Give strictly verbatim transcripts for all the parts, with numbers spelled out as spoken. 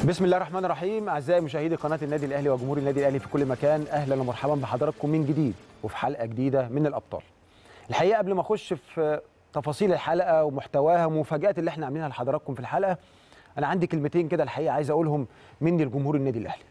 بسم الله الرحمن الرحيم. اعزائي مشاهدي قناه النادي الاهلي وجمهور النادي الاهلي في كل مكان، اهلا ومرحبا بحضراتكم من جديد وفي حلقه جديده من الابطال. الحقيقه قبل ما اخش في تفاصيل الحلقه ومحتواها ومفاجات اللي احنا عاملينها لحضراتكم في الحلقه، انا عندي كلمتين كده الحقيقه عايز اقولهم مني لجمهور النادي الاهلي.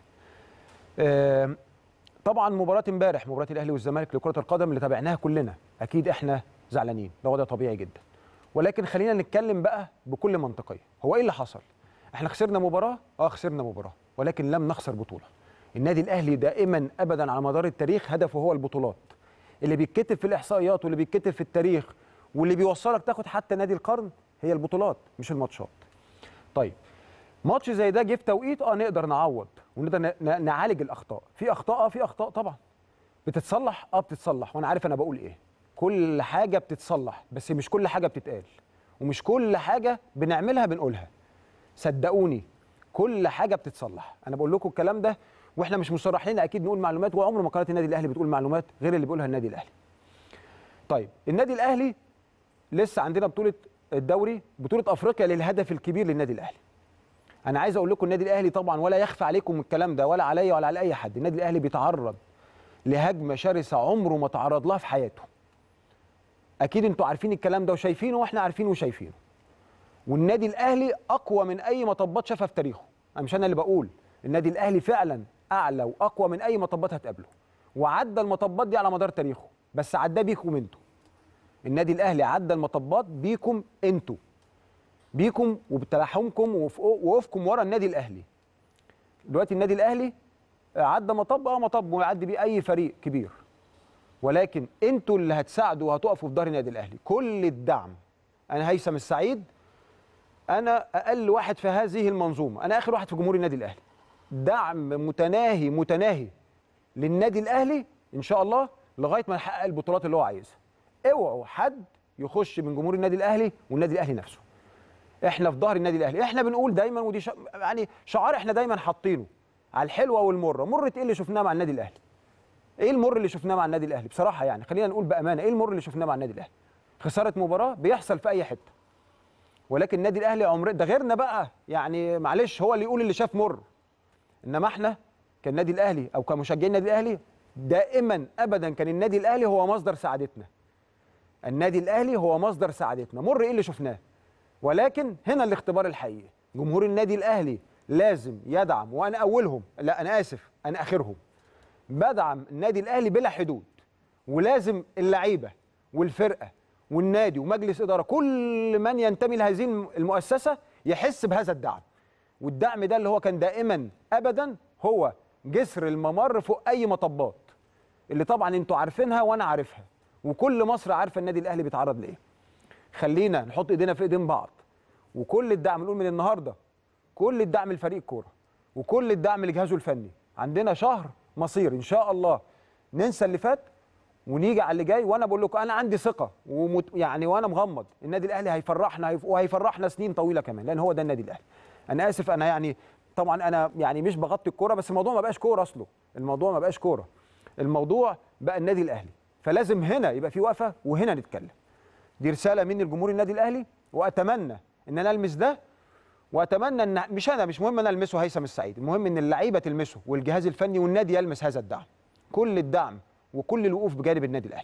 أه طبعا مباراه امبارح، مباراه الاهلي والزمالك لكره القدم اللي تابعناها كلنا، اكيد احنا زعلانين، ده وضع طبيعي جدا. ولكن خلينا نتكلم بقى بكل منطقيه، هو ايه اللي حصل؟ احنا خسرنا مباراه، اه خسرنا مباراه، ولكن لم نخسر بطوله. النادي الاهلي دائما ابدا على مدار التاريخ هدفه هو البطولات. اللي بيتكتب في الاحصائيات واللي بيتكتب في التاريخ واللي بيوصلك تاخد حتى نادي القرن هي البطولات مش الماتشات. طيب ماتش زي ده جه في توقيت اه نقدر نعوض ونقدر نعالج الاخطاء، في اخطاء اه في اخطاء طبعا بتتصلح، اه بتتصلح، وانا عارف انا بقول ايه. كل حاجه بتتصلح، بس مش كل حاجه بتتقال، ومش كل حاجه بنعملها بنقولها. صدقوني كل حاجه بتتصلح، انا بقول لكم الكلام ده واحنا مش مصرحين اكيد نقول معلومات، وعمر ما قناه النادي الاهلي بتقول معلومات غير اللي بيقولها النادي الاهلي. طيب النادي الاهلي لسه عندنا بطوله الدوري، بطوله افريقيا للهدف الكبير للنادي الاهلي. انا عايز اقول لكم النادي الاهلي طبعا ولا يخفى عليكم الكلام ده ولا عليا ولا على اي حد، النادي الاهلي بيتعرض لهجمه شرسه عمره ما تعرض لها في حياته. اكيد انتوا عارفين الكلام ده وشايفينه واحنا عارفينه وشايفينه. والنادي الاهلي اقوى من اي مطبات شافها في تاريخه، انا مش انا اللي بقول، النادي الاهلي فعلا اعلى واقوى من اي مطبات هتقابله، وعدى المطبات دي على مدار تاريخه، بس عدى بيكم انتوا. النادي الاهلي عدى المطبات بيكم انتوا، بيكم وبتلاحمكم ووقوفكم ورا النادي الاهلي. دلوقتي النادي الاهلي عدى مطب اه مطب ويعدي بيه اي فريق كبير، ولكن انتوا اللي هتساعدوا وهتقفوا في ظهر النادي الاهلي. كل الدعم، انا هيثم السعيد، أنا أقل واحد في هذه المنظومة، أنا آخر واحد في جمهور النادي الأهلي. دعم متناهي متناهي للنادي الأهلي إن شاء الله لغاية ما نحقق البطولات اللي هو عايزها. اوعوا حد يخش من جمهور النادي الأهلي والنادي الأهلي نفسه. إحنا في ظهر النادي الأهلي، إحنا بنقول دايما، ودي ش... يعني شعار إحنا دايما حاطينه على الحلوة والمرة. مرة إيه اللي شفناه مع النادي الأهلي؟ إيه المر اللي شفناه مع النادي الأهلي؟ بصراحة يعني خلينا نقول بأمانة، إيه المر اللي شفناه مع النادي الأهلي؟ خسارة مباراة بيحصل في أي حتة. ولكن النادي الاهلي عمر ده غيرنا بقى، يعني معلش هو اللي يقول اللي شاف مر. انما احنا كالنادي الاهلي او كمشجعين النادي الاهلي دائما ابدا كان النادي الاهلي هو مصدر سعادتنا. النادي الاهلي هو مصدر سعادتنا، مر ايه اللي شفناه. ولكن هنا الاختبار الحقيقي، جمهور النادي الاهلي لازم يدعم، وانا اولهم، لا انا اسف انا اخرهم، بدعم النادي الاهلي بلا حدود. ولازم اللعيبه والفرقه والنادي ومجلس اداره كل من ينتمي لهذه المؤسسه يحس بهذا الدعم. والدعم ده اللي هو كان دائما ابدا هو جسر الممر فوق اي مطبات، اللي طبعا انتوا عارفينها وانا عارفها، وكل مصر عارفه النادي الاهلي بيتعرض لايه. خلينا نحط ايدينا في ايدين بعض، وكل الدعم نقول من النهارده كل الدعم لفريق كوره وكل الدعم لجهازه الفني. عندنا شهر مصير ان شاء الله ننسى اللي فات ونيجي على اللي جاي. وانا بقول لكم انا عندي ثقه ومت... يعني وانا مغمض النادي الاهلي هيفرحنا هيف... وهيفرحنا سنين طويله كمان، لان هو ده النادي الاهلي. انا اسف انا يعني طبعا انا يعني مش بغطي الكوره، بس الموضوع ما بقاش كوره اصله، الموضوع ما بقاش كوره، الموضوع بقى النادي الاهلي. فلازم هنا يبقى في وقفه وهنا نتكلم. دي رساله مني لجمهور النادي الاهلي، واتمنى ان انا المس ده، واتمنى ان مش انا مش مهم انا المسه هيثم السعيد، المهم ان اللعيبه تلمسه والجهاز الفني والنادي يلمس هذا الدعم، كل الدعم وكل الوقوف بجانب النادي الاهلي.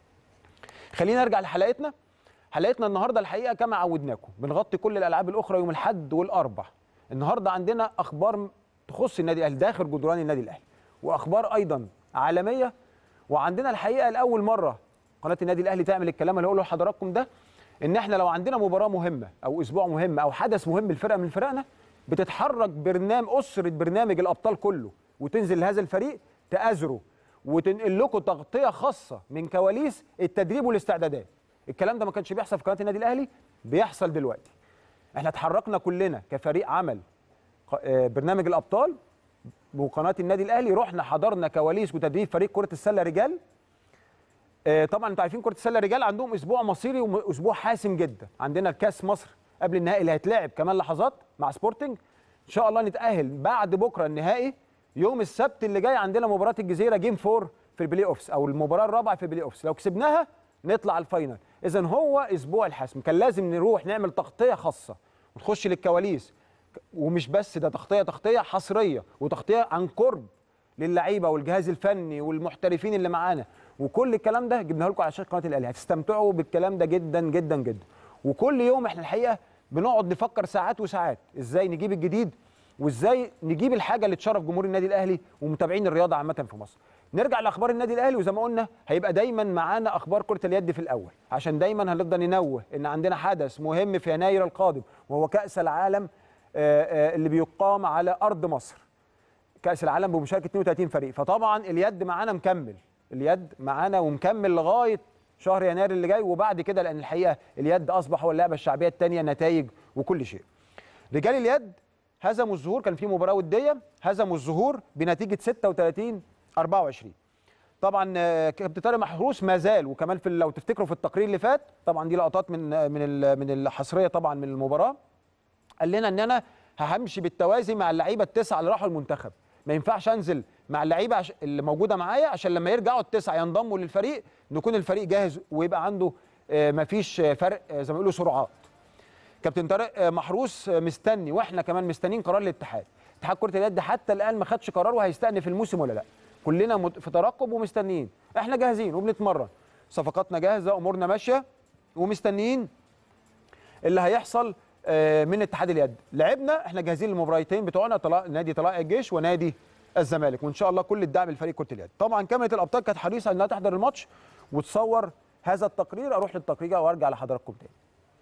خلينا نرجع لحلقتنا. حلقتنا النهارده الحقيقه كما عودناكم بنغطي كل الالعاب الاخرى يوم الاحد والاربع. النهارده عندنا اخبار تخص النادي الاهلي داخل جدران النادي الاهلي، واخبار ايضا عالميه. وعندنا الحقيقه لاول مره قناه النادي الاهلي تعمل الكلام اللي هقوله لحضراتكم ده، ان احنا لو عندنا مباراه مهمه او اسبوع مهم او حدث مهم لفرقه من فرقنا، بتتحرك برنامج اسره برنامج الابطال كله، وتنزل لهذا الفريق تآزره وتنقل لكم تغطيه خاصه من كواليس التدريب والاستعدادات. الكلام ده ما كانش بيحصل في قناه النادي الاهلي، بيحصل دلوقتي. احنا اتحركنا كلنا كفريق عمل برنامج الابطال وقناه النادي الاهلي، رحنا حضرنا كواليس وتدريب فريق كره السله رجال. طبعا انتوا عارفين كره السله رجال عندهم اسبوع مصيري واسبوع حاسم جدا. عندنا الكاس مصر قبل النهائي اللي هيتلعب كمان لحظات مع سبورتنج، ان شاء الله نتاهل بعد بكره النهائي. يوم السبت اللي جاي عندنا مباراه الجزيره جيم فور في البلاي اوفس او المباراه الرابعه في البلاي اوفس، لو كسبناها نطلع الفاينل. اذا هو اسبوع الحسم، كان لازم نروح نعمل تغطيه خاصه ونخش للكواليس ومش بس ده، تغطيه تغطيه حصريه وتغطيه عن قرب للعيبه والجهاز الفني والمحترفين اللي معانا، وكل الكلام ده جبناه لكم على شاشه قناه الاهلي. هتستمتعوا بالكلام ده جدا جدا جدا. وكل يوم احنا الحقيقه بنقعد نفكر ساعات وساعات ازاي نجيب الجديد وازاي نجيب الحاجه اللي تشرف جمهور النادي الاهلي ومتابعين الرياضه عامه في مصر. نرجع لاخبار النادي الاهلي، وزي ما قلنا هيبقى دايما معانا اخبار كره اليد في الاول، عشان دايما هنفضل ننوه ان عندنا حدث مهم في يناير القادم، وهو كاس العالم اللي بيقام على ارض مصر. كاس العالم بمشاركه اثنين وثلاثين فريق، فطبعا اليد معانا مكمل، اليد معانا ومكمل لغايه شهر يناير اللي جاي، وبعد كده لان الحقيقه اليد اصبح هو اللعبه الشعبيه الثانيه نتائج وكل شيء. رجال اليد هزموا الظهور، كان في مباراه وديه هزموا الظهور بنتيجه ستة وثلاثين أربعة وعشرين. طبعا كابتن طارق محروس ما زال، وكمان في لو تفتكروا في التقرير اللي فات، طبعا دي لقطات من من من الحصريه طبعا من المباراه، قال لنا ان انا همشي بالتوازي مع اللعيبه التسعه اللي راحوا المنتخب، ما ينفعش انزل مع اللعيبه عش... اللي موجوده معايا، عشان لما يرجعوا التسعه ينضموا للفريق نكون الفريق جاهز ويبقى عنده ما فيش فرق زي ما بيقولوا سرعات. كابتن طارق محروس مستني، واحنا كمان مستنيين قرار الاتحاد. اتحاد كره اليد حتى الان ما خدش قرار وهيستأنف الموسم ولا لا. كلنا في ترقب ومستنيين، احنا جاهزين وبنتمرن، صفقاتنا جاهزه، امورنا ماشيه، ومستنيين اللي هيحصل من اتحاد اليد. لعبنا، احنا جاهزين للمباراتين بتوعنا، طلع نادي طلائع الجيش ونادي الزمالك، وان شاء الله كل الدعم لفريق كره اليد. طبعا كاميرا الابطال كانت حريصه انها تحضر الماتش وتصور هذا التقرير. اروح للتقرير وارجع لحضراتكم تاني.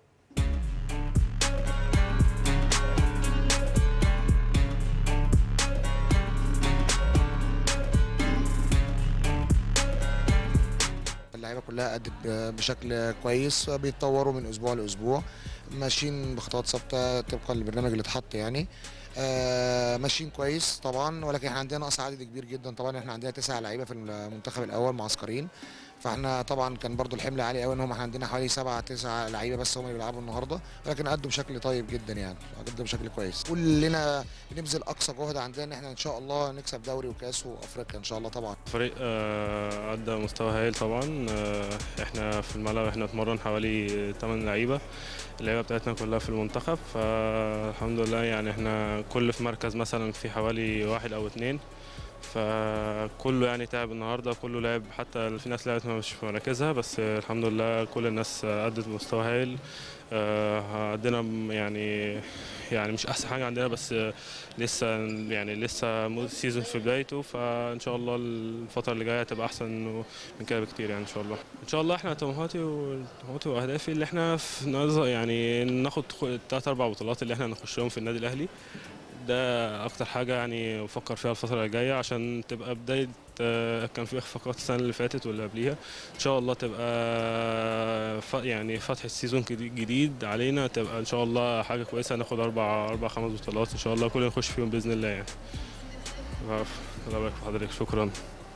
اللعيبه كلها أدت بشكل كويس، بيتطوروا من اسبوع لاسبوع، ماشيين بخطوات ثابته طبقا للبرنامج اللي اتحط يعني. آه ماشيين كويس طبعا، ولكن احنا عندنا نقص عدد كبير جدا. طبعا احنا عندنا تسع لعيبه في المنتخب الاول معسكرين، فاحنا طبعا كان برضو الحمل عالي قوي ان هم احنا عندنا حوالي سبعه تسعه لعيبه بس هم اللي بيلعبوا النهارده، ولكن ادوا بشكل طيب جدا يعني، ادوا بشكل كويس. كلنا بنبذل اقصى جهد عندنا ان احنا ان شاء الله نكسب دوري وكاس وافريقيا ان شاء الله. طبعا الفريق ادى مستوى هايل طبعا. احنا في الملعب احنا اتمرن حوالي ثمانية لعيبه، اللعيبه بتاعتنا كلها في المنتخب، فالحمد لله يعني احنا كل في مركز مثلا في حوالي واحد او اثنين، فكله يعني تعب النهارده، كله لعب، حتى في ناس لعبت مش في مراكزها، بس الحمد لله كل الناس ادت بمستوى هايل. عندنا يعني يعني مش احسن حاجه عندنا، بس لسه يعني لسه سيزون في بدايته، فان شاء الله الفتره اللي جايه هتبقى احسن من كده بكتير يعني ان شاء الله. ان شاء الله احنا طموحاتي وطموحاتي واهدافي اللي احنا في يعني ناخد ثلاث اربع بطولات اللي احنا نخشهم في النادي الاهلي. ده اكتر حاجه يعني بفكر فيها الفتره الجايه، عشان تبقى بدايه. كان في اخفاقات السنه اللي فاتت واللي قبليها، ان شاء الله تبقى يعني فتح السيزون جديد علينا، تبقى ان شاء الله حاجه كويسه، ناخد اربع اربع خمس بطولات ان شاء الله، كلنا نخش فيهم باذن الله يعني. الله يبارك في حضرتك، شكرا.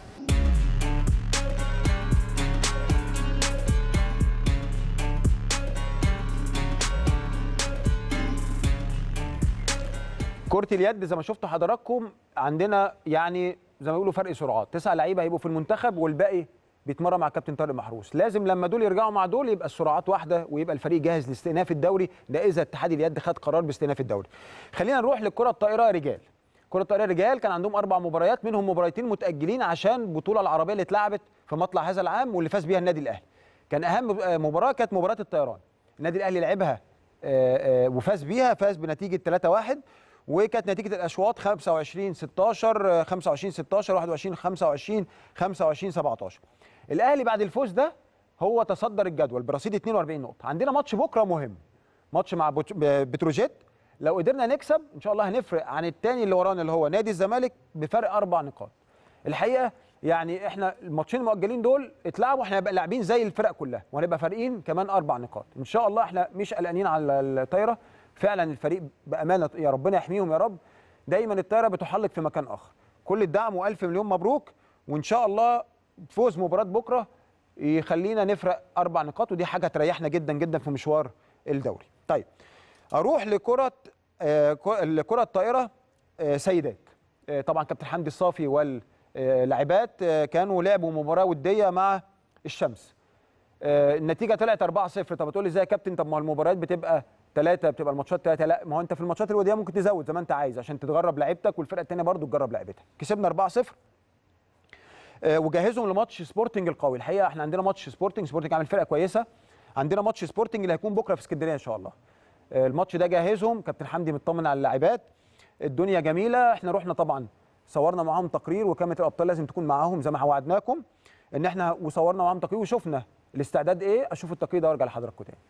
كرة اليد زي ما شفتوا حضراتكم عندنا يعني زي ما بيقولوا فرق سرعات، تسع لعيبه هيبقوا في المنتخب والباقي بيتمرن مع الكابتن طارق محروس. لازم لما دول يرجعوا مع دول يبقى السرعات واحده ويبقى الفريق جاهز لاستئناف الدوري، ده اذا اتحاد اليد خد قرار باستئناف الدوري. خلينا نروح للكره الطائره رجال. كره الطائره رجال كان عندهم اربع مباريات، منهم مباراتين متاجلين عشان البطوله العربيه اللي اتلعبت في مطلع هذا العام واللي فاز بيها النادي الاهلي. كان اهم مباراه كانت مباراه الطيران، النادي الاهلي لعبها وفاز بيها، فاز بنتيجه ثلاثة واحد، وكانت نتيجه الاشواط خمسة وعشرين ستاشر خمسة وعشرين ستاشر واحد وعشرين خمسة وعشرين خمسة وعشرين سبعتاشر. الاهلي بعد الفوز ده هو تصدر الجدول برصيد اثنين وأربعين نقطه. عندنا ماتش بكره مهم، ماتش مع بتروجيت، لو قدرنا نكسب ان شاء الله هنفرق عن الثاني اللي ورانا اللي هو نادي الزمالك بفرق اربع نقاط. الحقيقه يعني احنا الماتشين المؤجلين دول اتلعبوا، احنا هنبقى لاعبين زي الفرق كلها وهنبقى فارقين كمان اربع نقاط ان شاء الله. احنا مش قلقانين على الطايره، فعلا الفريق بامانه يا ربنا يحميهم يا رب، دايما الطايره بتحلق في مكان اخر. كل الدعم والف مليون مبروك، وان شاء الله فوز مباراه بكره يخلينا نفرق اربع نقاط، ودي حاجه تريحنا جدا جدا في مشوار الدوري. طيب اروح لكره آه الكره الطائره آه سيدات. آه طبعا كابتن حمدي الصافي واللاعبات آه كانوا لعبوا مباراه وديه مع الشمس. آه النتيجه طلعت أربعة صفر. طب هتقول لي ازاي يا كابتن؟ طب ما المباريات بتبقى ثلاثه بتبقى الماتشات ثلاثه، لا ما هو انت في الماتشات الوديه ممكن تزود زي ما انت عايز عشان تتغرب لعيبتك والفرقه الثانيه برضو تجرب لعيبتها. كسبنا أربعة صفر آه وجهزهم لماتش سبورتنج القوي. الحقيقه احنا عندنا ماتش سبورتنج، سبورتنج عامل فرقه كويسه، عندنا ماتش سبورتنج اللي هيكون بكره في اسكندريه ان شاء الله. آه الماتش ده جهزهم، كابتن حمدي مطمن على اللاعبات، الدنيا جميله. احنا رحنا طبعا صورنا معاهم تقرير، وكاميرا الابطال لازم تكون معاهم زي ما وعدناكم ان احنا، وصورنا معاهم تقرير وشفنا الاستعداد ايه. اشوف التقرير ده وارجع لحضراتكم تاني.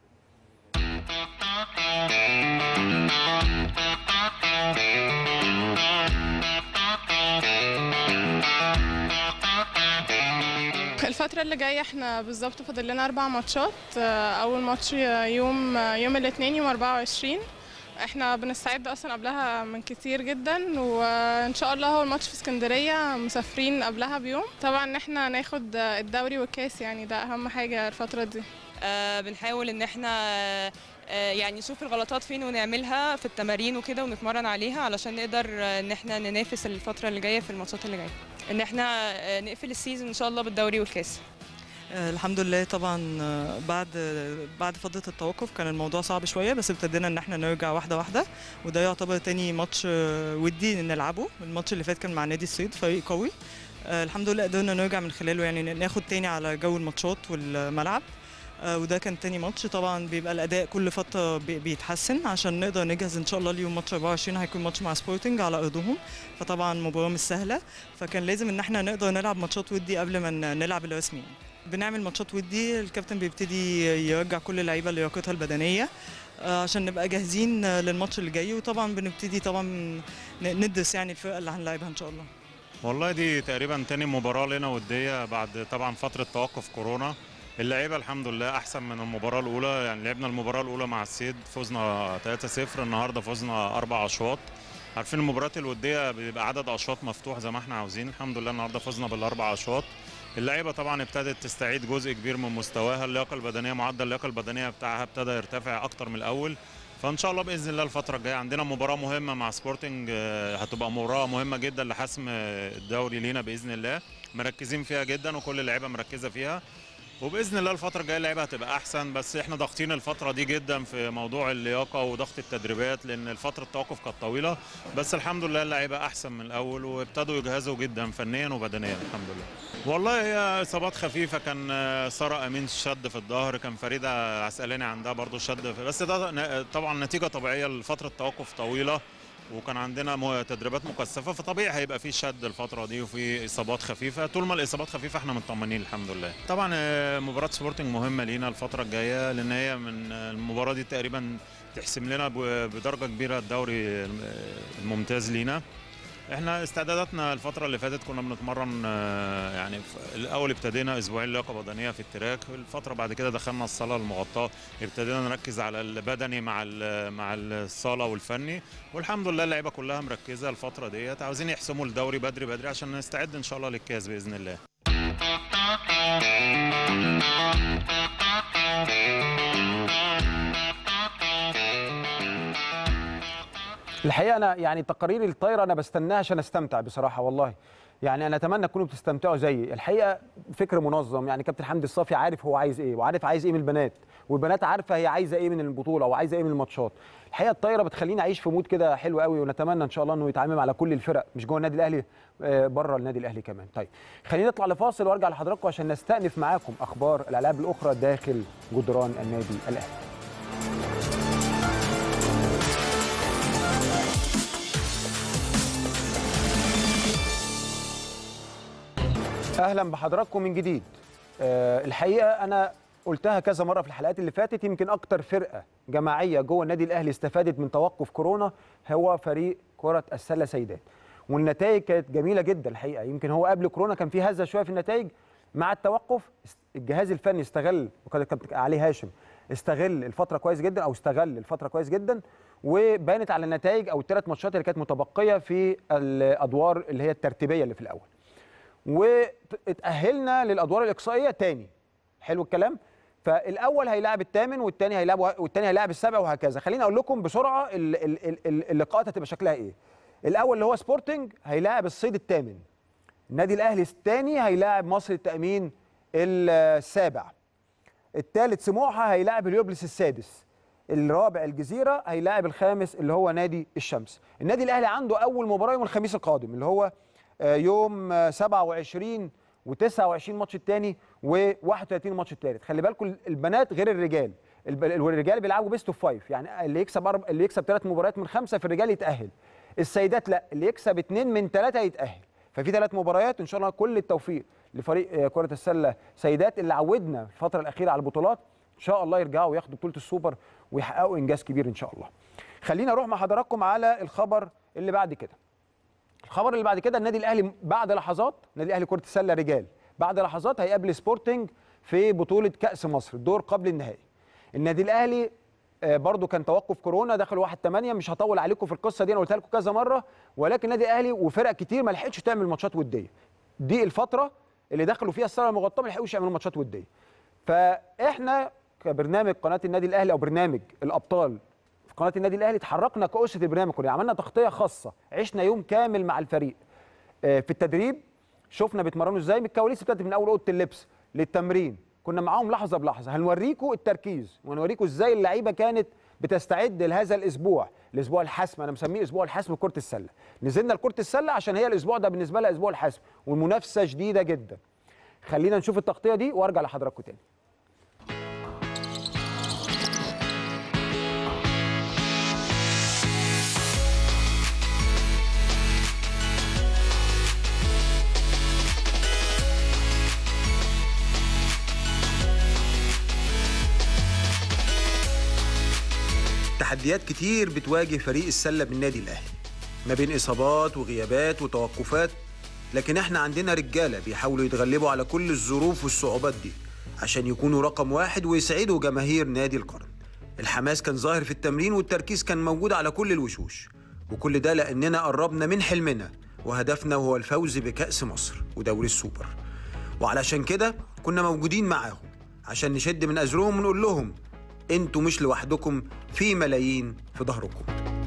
الفترة اللي جاية احنا بالظبط فاضل لنا أربع ماتشات. أول ماتش يوم يوم الاثنين يوم أربعة وعشرين. احنا بنستعد أصلا قبلها من كتير جدا، وإن شاء الله هو الماتش في اسكندرية، مسافرين قبلها بيوم. طبعا احنا ناخد الدوري والكاس، يعني ده أهم حاجة الفترة دي. آه بنحاول إن احنا آه يعني نشوف الغلطات فين ونعملها في التمارين وكده ونتمرن عليها علشان نقدر ان احنا ننافس الفترة اللي جاية في الماتشات اللي جاية، ان احنا نقفل السيزون ان شاء الله بالدوري والكاس. الحمد لله. طبعا بعد بعد فتره التوقف كان الموضوع صعب شويه، بس ابتدينا ان احنا نرجع واحده واحده، وده يعتبر تاني ماتش ودي نلعبه. الماتش اللي فات كان مع نادي الصيد، فريق قوي. الحمد لله قدرنا نرجع من خلاله، يعني ناخد تاني على جو الماتشات والملعب، وده كان تاني ماتش. طبعا بيبقى الاداء كل فتره بيتحسن عشان نقدر نجهز ان شاء الله اليوم ماتش أربعة وعشرين، هيكون ماتش مع سبورتنج على ارضهم، فطبعا مباراه مش سهله، فكان لازم ان احنا نقدر نلعب ماتشات ودي قبل ما نلعب الرسمي. بنعمل ماتشات ودي، الكابتن بيبتدي يرجع كل اللعيبه لياقتها البدنيه عشان نبقى جاهزين للماتش اللي جاي، وطبعا بنبتدي طبعا ندرس يعني الفرقه اللي هنلعبها ان شاء الله. والله دي تقريبا تاني مباراه لنا وديه بعد طبعا فتره توقف كورونا. اللعيبه الحمد لله احسن من المباراه الاولى، يعني لعبنا المباراه الاولى مع السيد فزنا ثلاثة صفر، النهارده فزنا اربع اشواط. عارفين المباريات الوديه بيبقى عدد اشواط مفتوح زي ما احنا عاوزين، الحمد لله النهارده فزنا بالاربع اشواط. اللعيبه طبعا ابتدت تستعيد جزء كبير من مستواها، اللياقه البدنيه معدل اللياقه البدنيه بتاعها ابتدى يرتفع اكتر من الاول، فان شاء الله باذن الله الفتره الجايه عندنا مباراه مهمه مع سبورتنج، هتبقى مباراه مهمه جدا لحسم الدوري لينا باذن الله، مركزين فيها جدا وكل اللعيبه مركزه فيها، وباذن الله الفتره الجايه اللعيبه هتبقى احسن. بس احنا ضاغطين الفتره دي جدا في موضوع اللياقه وضغط التدريبات، لان فتره التوقف كانت طويله، بس الحمد لله اللعيبه احسن من الاول وابتدوا يجهزوا جدا فنيا وبدنيا الحمد لله. والله هي اصابات خفيفه، كان ساره امين شد في الظهر، كان فريده عسقلاني عندها برضو شد، بس ده طبعا نتيجه طبيعيه لفتره توقف طويله، وكان عندنا تدريبات مكثفه، فطبيعي هيبقى في شد الفتره دي وفي اصابات خفيفه. طول ما الاصابات خفيفه احنا مطمنين الحمد لله. طبعا مباراه سبورتنج مهمه لينا الفتره الجايه، لان هي من المباراه دي تقريبا تحسم لنا بدرجه كبيره الدوري الممتاز لينا. احنا استعداداتنا الفتره اللي فاتت كنا بنتمرن، يعني الاول ابتدينا اسبوعين لياقه بدنيه في التراك، الفتره بعد كده دخلنا الصاله المغطاه، ابتدينا نركز على البدني مع مع الصاله والفني، والحمد لله اللعيبه كلها مركزه الفتره ديت، عاوزين يحسموا الدوري بدري بدري عشان نستعد ان شاء الله للكاس باذن الله. الحقيقه انا يعني تقارير الطايره انا بستناها عشان استمتع بصراحه والله، يعني انا اتمنى تكونوا بتستمتعوا زيي. الحقيقه فكر منظم، يعني كابتن حمدي الصافي عارف هو عايز ايه، وعارف عايز ايه من البنات، والبنات عارفه هي عايزه ايه من البطوله وعايزه ايه من الماتشات. الحقيقه الطايره بتخليني اعيش في مود كده حلو قوي، ونتمنى ان شاء الله انه يتعامل على كل الفرق، مش جوه النادي الاهلي، بره النادي الاهلي كمان. طيب خلينا نطلع لفاصل وارجع لحضراتكم عشان نستأنف معاكم اخبار الالعاب الاخرى داخل جدران النادي الاهلي. اهلا بحضراتكم من جديد. أه الحقيقه انا قلتها كذا مره في الحلقات اللي فاتت، يمكن اكتر فرقه جماعيه جوه النادي الاهلي استفادت من توقف كورونا هو فريق كره السله سيدات، والنتائج كانت جميله جدا الحقيقه. يمكن هو قبل كورونا كان في هزه شويه في النتائج، مع التوقف الجهاز الفني استغل، وكان كابتن علي هاشم استغل الفتره كويس جدا، او استغل الفتره كويس جدا، وبانت على النتائج او الثلاث ماتشات اللي كانت متبقيه في الادوار اللي هي الترتيبيه اللي في الاول، واتأهلنا للادوار الاقصائيه تاني. حلو الكلام. فالاول هيلاعب الثامن، والثاني هيلاعب والثاني هيلاعب السابع، وهكذا. خليني اقول لكم بسرعه اللقاءات هتبقى شكلها ايه. الاول اللي هو سبورتنج هيلاعب الصيد الثامن، النادي الاهلي الثاني هيلاعب مصر التأمين السابع، الثالث سموحه هيلاعب اليوبلس السادس، الرابع الجزيره هيلاعب الخامس اللي هو نادي الشمس. النادي الاهلي عنده اول مباراه يوم الخميس القادم اللي هو يوم سبعة وعشرين وتسعة وعشرين ماتش الثاني وواحد وثلاثين ماتش الثالث. خلي بالكم البنات غير الرجال، الرجال بيلعبوا بيست اوف فايف، يعني اللي يكسب أرب... اللي يكسب ثلاث مباريات من خمسه في الرجال يتاهل. السيدات لا، اللي يكسب اثنين من ثلاثه يتاهل. ففي ثلاث مباريات ان شاء الله. كل التوفيق لفريق كره السله سيدات اللي عودنا في الفتره الاخيره على البطولات، ان شاء الله يرجعوا وياخدوا بطوله السوبر ويحققوا انجاز كبير ان شاء الله. خلينا اروح مع حضراتكم على الخبر اللي بعد كده. الخبر اللي بعد كده النادي الاهلي بعد لحظات، النادي الاهلي كره السله رجال بعد لحظات هيقابل سبورتنج في بطوله كاس مصر الدور قبل النهائي. النادي الاهلي برضو كان توقف كورونا، دخل واحد ثمانية، مش هطول عليكم في القصه دي، انا قلتها لكم كذا مره، ولكن النادي الاهلي وفرق كتير ما لحقتش تعمل ماتشات وديه. دي الفتره اللي دخلوا فيها الصاله المغطاه ما لحقوش يعملوا ماتشات وديه. فاحنا كبرنامج قناه النادي الاهلي او برنامج الابطال في قناه النادي الاهلي اتحركنا كاسره البرنامج كلنا، عملنا تغطيه خاصه، عشنا يوم كامل مع الفريق في التدريب، شفنا بيتمرنوا ازاي من الكواليس، ابتدت من اول اوضه اللبس للتمرين، كنا معاهم لحظه بلحظه. هنوريكم التركيز وهنوريكم ازاي اللعيبه كانت بتستعد لهذا الاسبوع، الاسبوع الحسم، انا مسميه اسبوع الحسم لكره السله. نزلنا لكره السله عشان هي الاسبوع ده بالنسبه لها اسبوع الحسم والمنافسه شديده جدا. خلينا نشوف التغطيه دي وارجع لحضراتكم تاني. تحديات كتير بتواجه فريق السلة بالنادي الأهلي، ما بين إصابات وغيابات وتوقفات، لكن احنا عندنا رجالة بيحاولوا يتغلبوا على كل الظروف والصعوبات دي عشان يكونوا رقم واحد ويسعدوا جماهير نادي القرن. الحماس كان ظاهر في التمرين والتركيز كان موجود على كل الوشوش، وكل ده لأننا قربنا من حلمنا وهدفنا وهو الفوز بكأس مصر ودوري السوبر. وعلشان كده كنا موجودين معاهم عشان نشد من أزرهم ونقول لهم انتوا مش لوحدكم، في ملايين في ظهركم.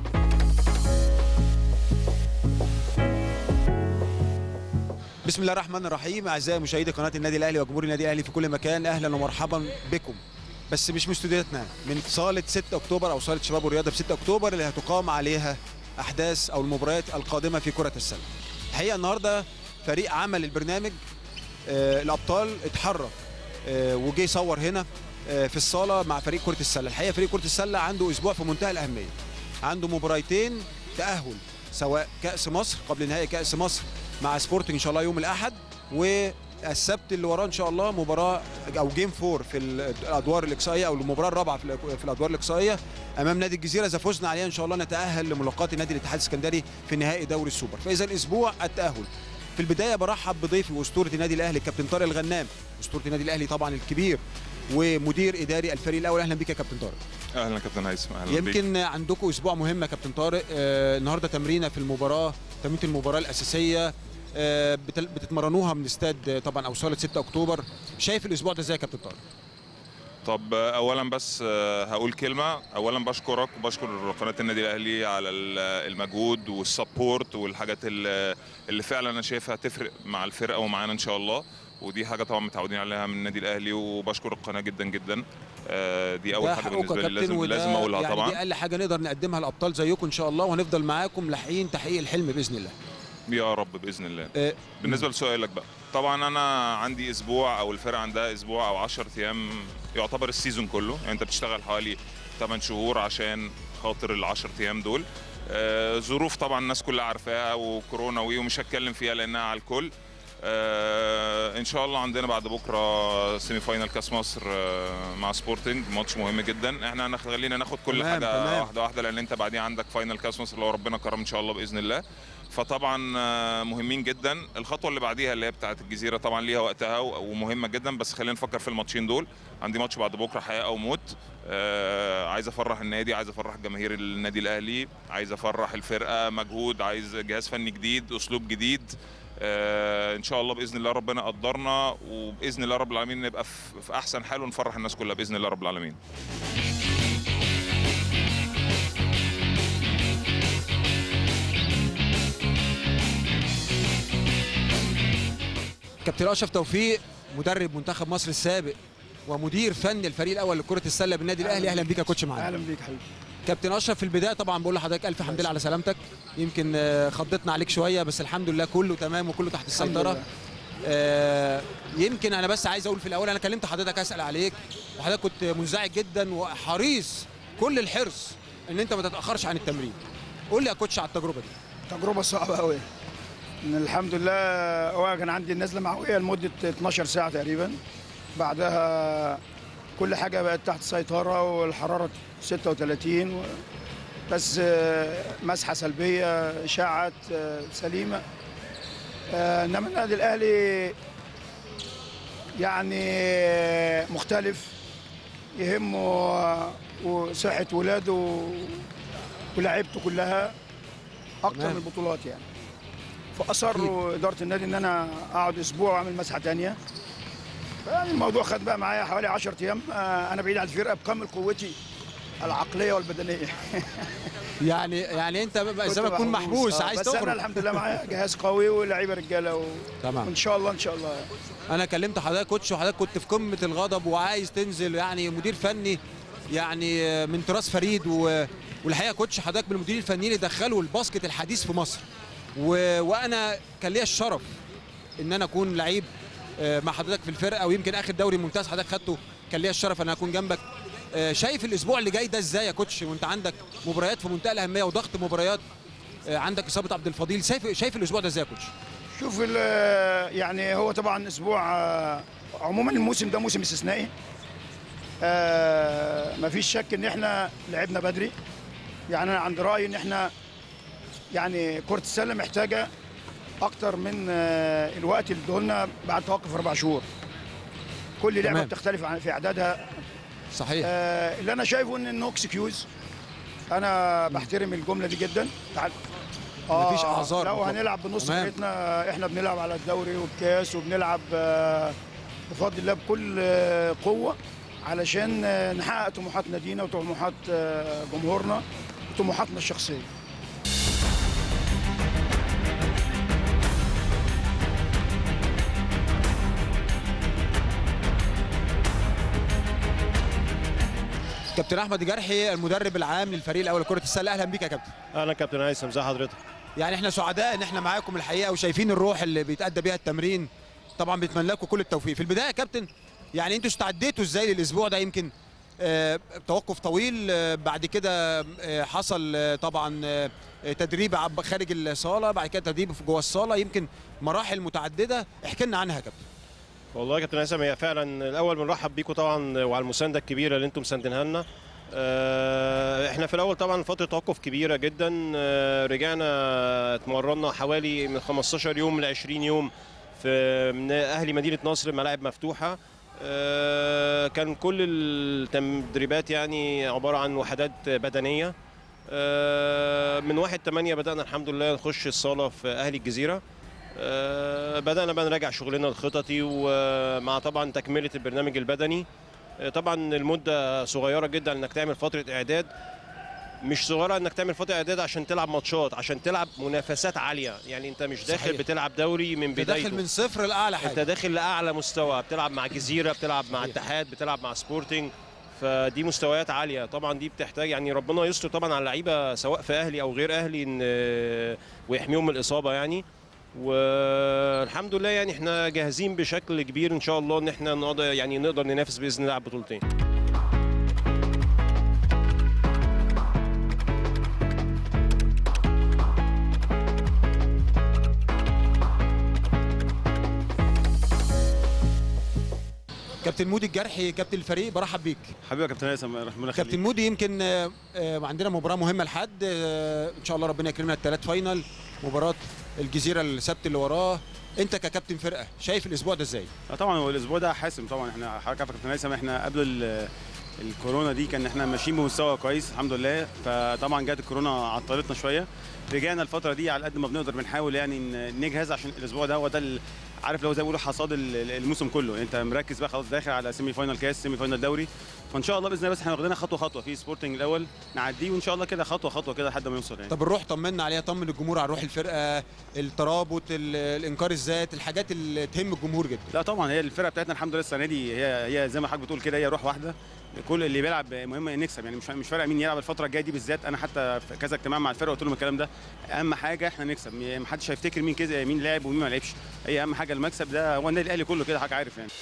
بسم الله الرحمن الرحيم. اعزائي مشاهدي قناه النادي الاهلي وجمهور النادي الاهلي في كل مكان، اهلا ومرحبا بكم، بس مش من استوديوهاتنا، من صاله ستة اكتوبر او صاله شباب والرياضه في ستة اكتوبر اللي هتقام عليها احداث او المباريات القادمه في كره السله. الحقيقه النهارده فريق عمل البرنامج آه الابطال اتحرك آه وجه يصور هنا في الصاله مع فريق كره السله. الحقيقه فريق كره السله عنده اسبوع في منتهى الاهميه، عنده مباراتين تاهل، سواء كاس مصر قبل نهائي كاس مصر مع سبورتنج ان شاء الله يوم الاحد، والسبت اللي وراه ان شاء الله مباراه او جيم فور في الادوار الاقصائيه او المباراه الرابعه في الادوار الاقصائيه امام نادي الجزيره، اذا فزنا عليها ان شاء الله نتاهل لملاقاه النادي الاتحاد السكندري في نهائي دوري السوبر. فاذا الاسبوع التاهل. في البدايه برحب بضيفي واسطوره النادي الاهلي كابتن طارق الغنام، اسطوره النادي الاهلي طبعا الكبير ومدير اداري الفريق الاول. اهلا بك يا كابتن طارق. اهلا كابتن هيثم. اهلا بك. يمكن عندكم اسبوع مهم يا كابتن طارق، آه النهارده تمرينه في المباراه، تمرينه المباراه الاساسيه، آه بتتمرنوها من استاد طبعا او صاله ستة اكتوبر. شايف الاسبوع ده ازاي يا كابتن طارق؟ طب اولا بس هقول كلمه، اولا بشكرك وبشكر قناه النادي الاهلي على المجهود والسبورت والحاجات اللي فعلا انا شايفها تفرق مع الفرقه ومعانا ان شاء الله، ودي حاجه طبعا متعودين عليها من النادي الاهلي، وبشكر القناه جدا جدا. دي اول حاجه بالنسبه لي لازم لازم اقولها يعني طبعا. دي اقل حاجه نقدر نقدمها للابطال زيكم ان شاء الله، وهنفضل معاكم لاحقين تحقيق الحلم باذن الله. يا رب باذن الله. أه بالنسبه لسؤالك بقى، طبعا انا عندي اسبوع او الفرقه عندها اسبوع او عشرة ايام يعتبر السيزون كله، يعني انت بتشتغل حوالي ثمانية شهور عشان خاطر العشر ايام دول. آه ظروف طبعا الناس كلها عارفاها وكورونا ومش هتكلم فيها لانها على الكل. آه ان شاء الله عندنا بعد بكره سيمي فاينال كاس مصر آه مع سبورتنج، ماتش مهم جدا. احنا خلينا ناخد كل تمام حاجه تمام. واحده واحده، لان انت بعدين عندك فاينال كاس مصر لو ربنا كرم ان شاء الله باذن الله. فطبعا آه مهمين جدا. الخطوه اللي بعديها اللي هي بتاعه الجزيره طبعا ليها وقتها ومهمه جدا، بس خلينا نفكر في الماتشين دول. عندي ماتش بعد بكره حياه او موت. آه عايز افرح النادي، عايز افرح جماهير النادي الاهلي، عايز افرح الفرقه، مجهود، عايز جهاز فني جديد، اسلوب جديد. آه ان شاء الله باذن الله ربنا قدرنا، وباذن الله رب العالمين نبقى في احسن حال ونفرح الناس كلها باذن الله رب العالمين. كابتن اشرف توفيق مدرب منتخب مصر السابق ومدير فني الفريق الاول لكره السله بالنادي الاهلي. اهلا بيك يا كوتش معانا. اهلا بيك حبيبي. كابتن اشرف، في البدايه طبعا بقول لحضرتك الف حمد لله على سلامتك. يمكن خضتنا عليك شويه بس الحمد لله كله تمام وكله تحت السيطره. آه يمكن انا بس عايز اقول في الاول، انا كلمت حضرتك اسال عليك وحضرتك كنت منزعج جدا وحريص كل الحرص ان انت ما تتاخرش عن التمرين. قول لي يا كوتش على التجربه دي. تجربه صعبه قوي. الحمد لله هو كان عندي النزله معويه لمده اتناشر ساعه تقريبا، بعدها كل حاجه بقت تحت السيطره والحراره ستة وثلاثين، بس مسحه سلبيه، اشاعات سليمه. انما النادي الاهلي يعني مختلف، يهمه وصحه ولاده ولاعيبته كلها اكتر من البطولات يعني. فاصروا اداره النادي ان انا اقعد اسبوع واعمل مسحه ثانيه. يعني الموضوع خد بقى معايا حوالي عشرة ايام. انا بعيد عن الفرقه بكامل قوتي العقليه والبدنيه. يعني يعني انت زي ما تكون محبوس عايز تخرج. بس انا الحمد لله معايا جهاز قوي ولاعيبه رجاله و... تمام وان شاء الله ان شاء الله. انا كلمت حضرتك كوتش وحضرتك كنت في قمه الغضب وعايز تنزل، يعني مدير فني يعني من طراز فريد و... والحقيقه كوتش حضرتك من المديرين الفنيين اللي دخلوا الباسكت الحديث في مصر. و... وانا كان ليا الشرف ان انا اكون لعيب مع حضرتك في الفرقه، ويمكن اخر دوري ممتاز حضرتك خدته كان ليا الشرف ان اكون جنبك. شايف الاسبوع اللي جاي ده ازاي يا كوتش وانت عندك مباريات في منتهى الاهميه وضغط مباريات، عندك اصابه عبد الفضيل، شايف شايف الاسبوع ده ازاي يا كوتش؟ شوف يعني هو طبعا اسبوع عموما الموسم ده موسم استثنائي. ما فيش شك ان احنا لعبنا بدري. يعني انا عند رايي ان احنا يعني كره السله محتاجه اكتر من الوقت اللي ادولنا بعد توقف اربع شهور. كل لعبه تمام. بتختلف عن في اعدادها. صحيح. آه اللي انا شايفه ان النو اكسكيوز. انا بحترم الجمله دي جدا. آه مفيش اعذار. لو هنلعب بنص فرقتنا، احنا بنلعب على الدوري والكاس وبنلعب آه بفضل الله بكل آه قوه علشان آه نحقق طموحات نادينا وطموحات آه جمهورنا وطموحاتنا الشخصيه. كابتن احمد جرحي المدرب العام للفريق الاول لكره السله، اهلا بيك يا كابتن. اهلا كابتن هيثم، ازي حضرتك؟ يعني احنا سعداء ان احنا معاكم الحقيقه وشايفين الروح اللي بيتأدى بيها التمرين. طبعا بنتمنى لكم كل التوفيق. في البدايه يا كابتن يعني انتوا استعديتوا ازاي للاسبوع ده؟ يمكن آه توقف طويل، آه بعد كده آه حصل آه طبعا آه تدريب خارج الصاله، بعد كده تدريب جوه الصاله، يمكن مراحل متعدده، احكي لنا عنها يا كابتن. والله يا كابتن هيثم هي فعلا الاول بنرحب بيكم طبعا وعلى المسانده الكبيره اللي انتم مساندينها لنا. احنا في الاول طبعا فتره توقف كبيره جدا، رجعنا اتمرنا حوالي من خمستاشر يوم ل عشرين يوم في من اهلي مدينه نصر، ملاعب مفتوحه. كان كل التدريبات يعني عباره عن وحدات بدنيه. من واحد تمانية بدانا الحمد لله نخش الصاله في اهلي الجزيره. أه بدأنا بقى نراجع شغلنا الخططي ومع طبعا تكملة البرنامج البدني. أه طبعا المدة صغيرة جدا انك تعمل فترة اعداد، مش صغيرة انك تعمل فترة اعداد عشان تلعب ماتشات، عشان تلعب منافسات عالية. يعني انت مش داخل صحيح. بتلعب دوري من بدايته، انت داخل من صفر لأعلى حاجة، انت داخل لأعلى مستوى، بتلعب مع جزيرة، بتلعب مع اتحاد، بتلعب مع سبورتنج، فدي مستويات عالية. طبعا دي بتحتاج يعني ربنا يستر طبعا على اللعيبة سواء في اهلي او غير اهلي ان ويحميهم من الإصابة يعني. والحمد لله يعني احنا جاهزين بشكل كبير ان شاء الله ان احنا نقدر يعني نقدر ننافس باذن الله على البطولتين. كابتن مودي الجرحي كابتن الفريق، برحب بيك. حبيبي يا كابتن هيثم، رحمه الله. كابتن مودي يمكن عندنا مباراه مهمه لحد ان شاء الله ربنا يكرمنا الثلاث فاينل، مباراه الجزيره السبت اللي وراه. انت ككابتن فرقه شايف الاسبوع ده ازاي؟ طبعا هو الاسبوع ده حاسم طبعا. احنا حضرتك يا كابتن هيثم احنا قبل الكورونا دي كان احنا ماشيين بمستوى كويس الحمد لله، فطبعا جت الكورونا عطلتنا شويه. رجعنا الفتره دي على قد ما بنقدر بنحاول يعني نجهز عشان الاسبوع ده هو ده عارف لو زي ما بيقولوا حصاد الموسم كله. انت مركز بقى خلاص داخل على سيمي فاينال كاس، سيمي فاينال دوري، فان شاء الله باذن الله بس احنا واخدينها خطوه خطوه في سبورتنج الاول نعديه وان شاء الله كده خطوه خطوه كده لحد ما يوصل يعني. طب الروح طمنا عليها، طمن الجمهور على روح الفرقه، الترابط، الانكار الذات، الحاجات اللي تهم الجمهور جدا. لا طبعا هي الفرقه بتاعتنا الحمد لله السنه دي هي هي زي ما حضرتك بتقول كده هي روح واحده، كل اللي بيلعب مهم نكسب يعني، مش مش فارق مين يلعب الفتره الجايه دي بالذات. انا حتى في كذا اجتماع مع الفرقه قلت لهم الكلام ده، اهم حاجه احنا نكسب، ما حدش هيفتكر مين كذا مين لعب ومين ما لعبش، هي اهم حاجه المكسب ده. هو النادي الاهلي كله كده حضرتك عارف يعني.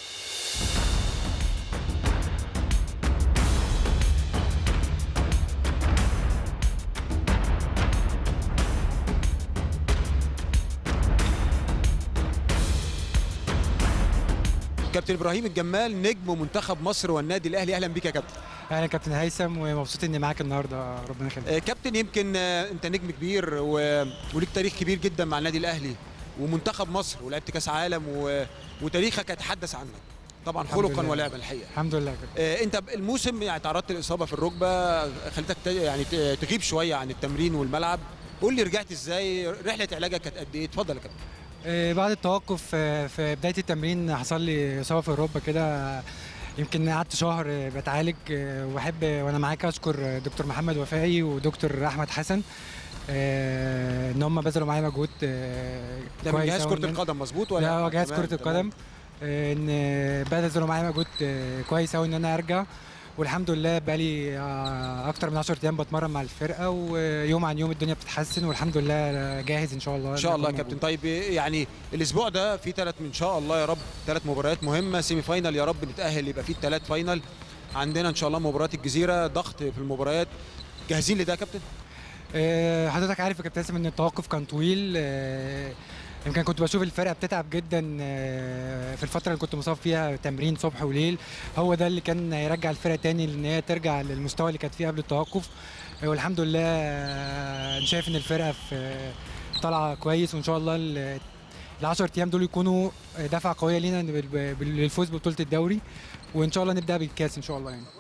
كابتن ابراهيم الجمال نجم منتخب مصر والنادي الاهلي، اهلا بيك يا كابتن. اهلا كابتن هيثم ومبسوط اني معاك النهارده، ربنا يخليك. آه كابتن يمكن آه انت نجم كبير و... وليك تاريخ كبير جدا مع النادي الاهلي ومنتخب مصر ولعبت كاس عالم و... وتاريخك يتحدث عنك طبعا خلقا ولعبا الحقيقه. الحمد لله كابتن. آه انت الموسم يعني تعرضت لاصابه في الركبه خلتك ت... يعني تغيب شويه عن التمرين والملعب، قول لي رجعت ازاي؟ رحله علاجك كانت قد ايه؟ اتفضل يا كابتن. بعد التوقف في بدايه التمرين حصل لي اصابه في الركبه كده، يمكن قعدت شهر بتعالج، واحب وانا معاك اشكر دكتور محمد وفائي ودكتور احمد حسن ان هم بذلوا معايا مجهود كويس. ده من جهاز كره القدم مظبوط ولا؟ لا جهاز كره القدم، ان بذلوا معايا مجهود كويس قوي ان انا ارجع، والحمد لله بقالي اكتر من عشرة ايام بتمرن مع الفرقه، ويوم عن يوم الدنيا بتتحسن والحمد لله جاهز ان شاء الله. ان شاء الله يا كابتن. طيب يعني الاسبوع ده في ثلاث ان شاء الله يا رب ثلاث مباريات مهمه، سيمي فاينال يا رب نتاهل يبقى في الثلاث فاينال عندنا ان شاء الله. مباراه الجزيره ضغط في المباريات، جاهزين لده يا كابتن؟ أه حضرتك عارف يا كابتن ان التوقف كان طويل، أه يمكن كنت بشوف الفرقه بتتعب جدا في الفتره اللي كنت مصاب فيها، تمرين صبح وليل، هو ده اللي كان هيرجع الفرقه تاني ان هي ترجع للمستوى اللي كانت فيه قبل التوقف، والحمد لله انا شايف ان الفرقه في طالعه كويس، وان شاء الله العشر ايام دول يكونوا دفعه قويه لينا للفوز ببطوله الدوري، وان شاء الله نبدا بالكاس ان شاء الله يعني.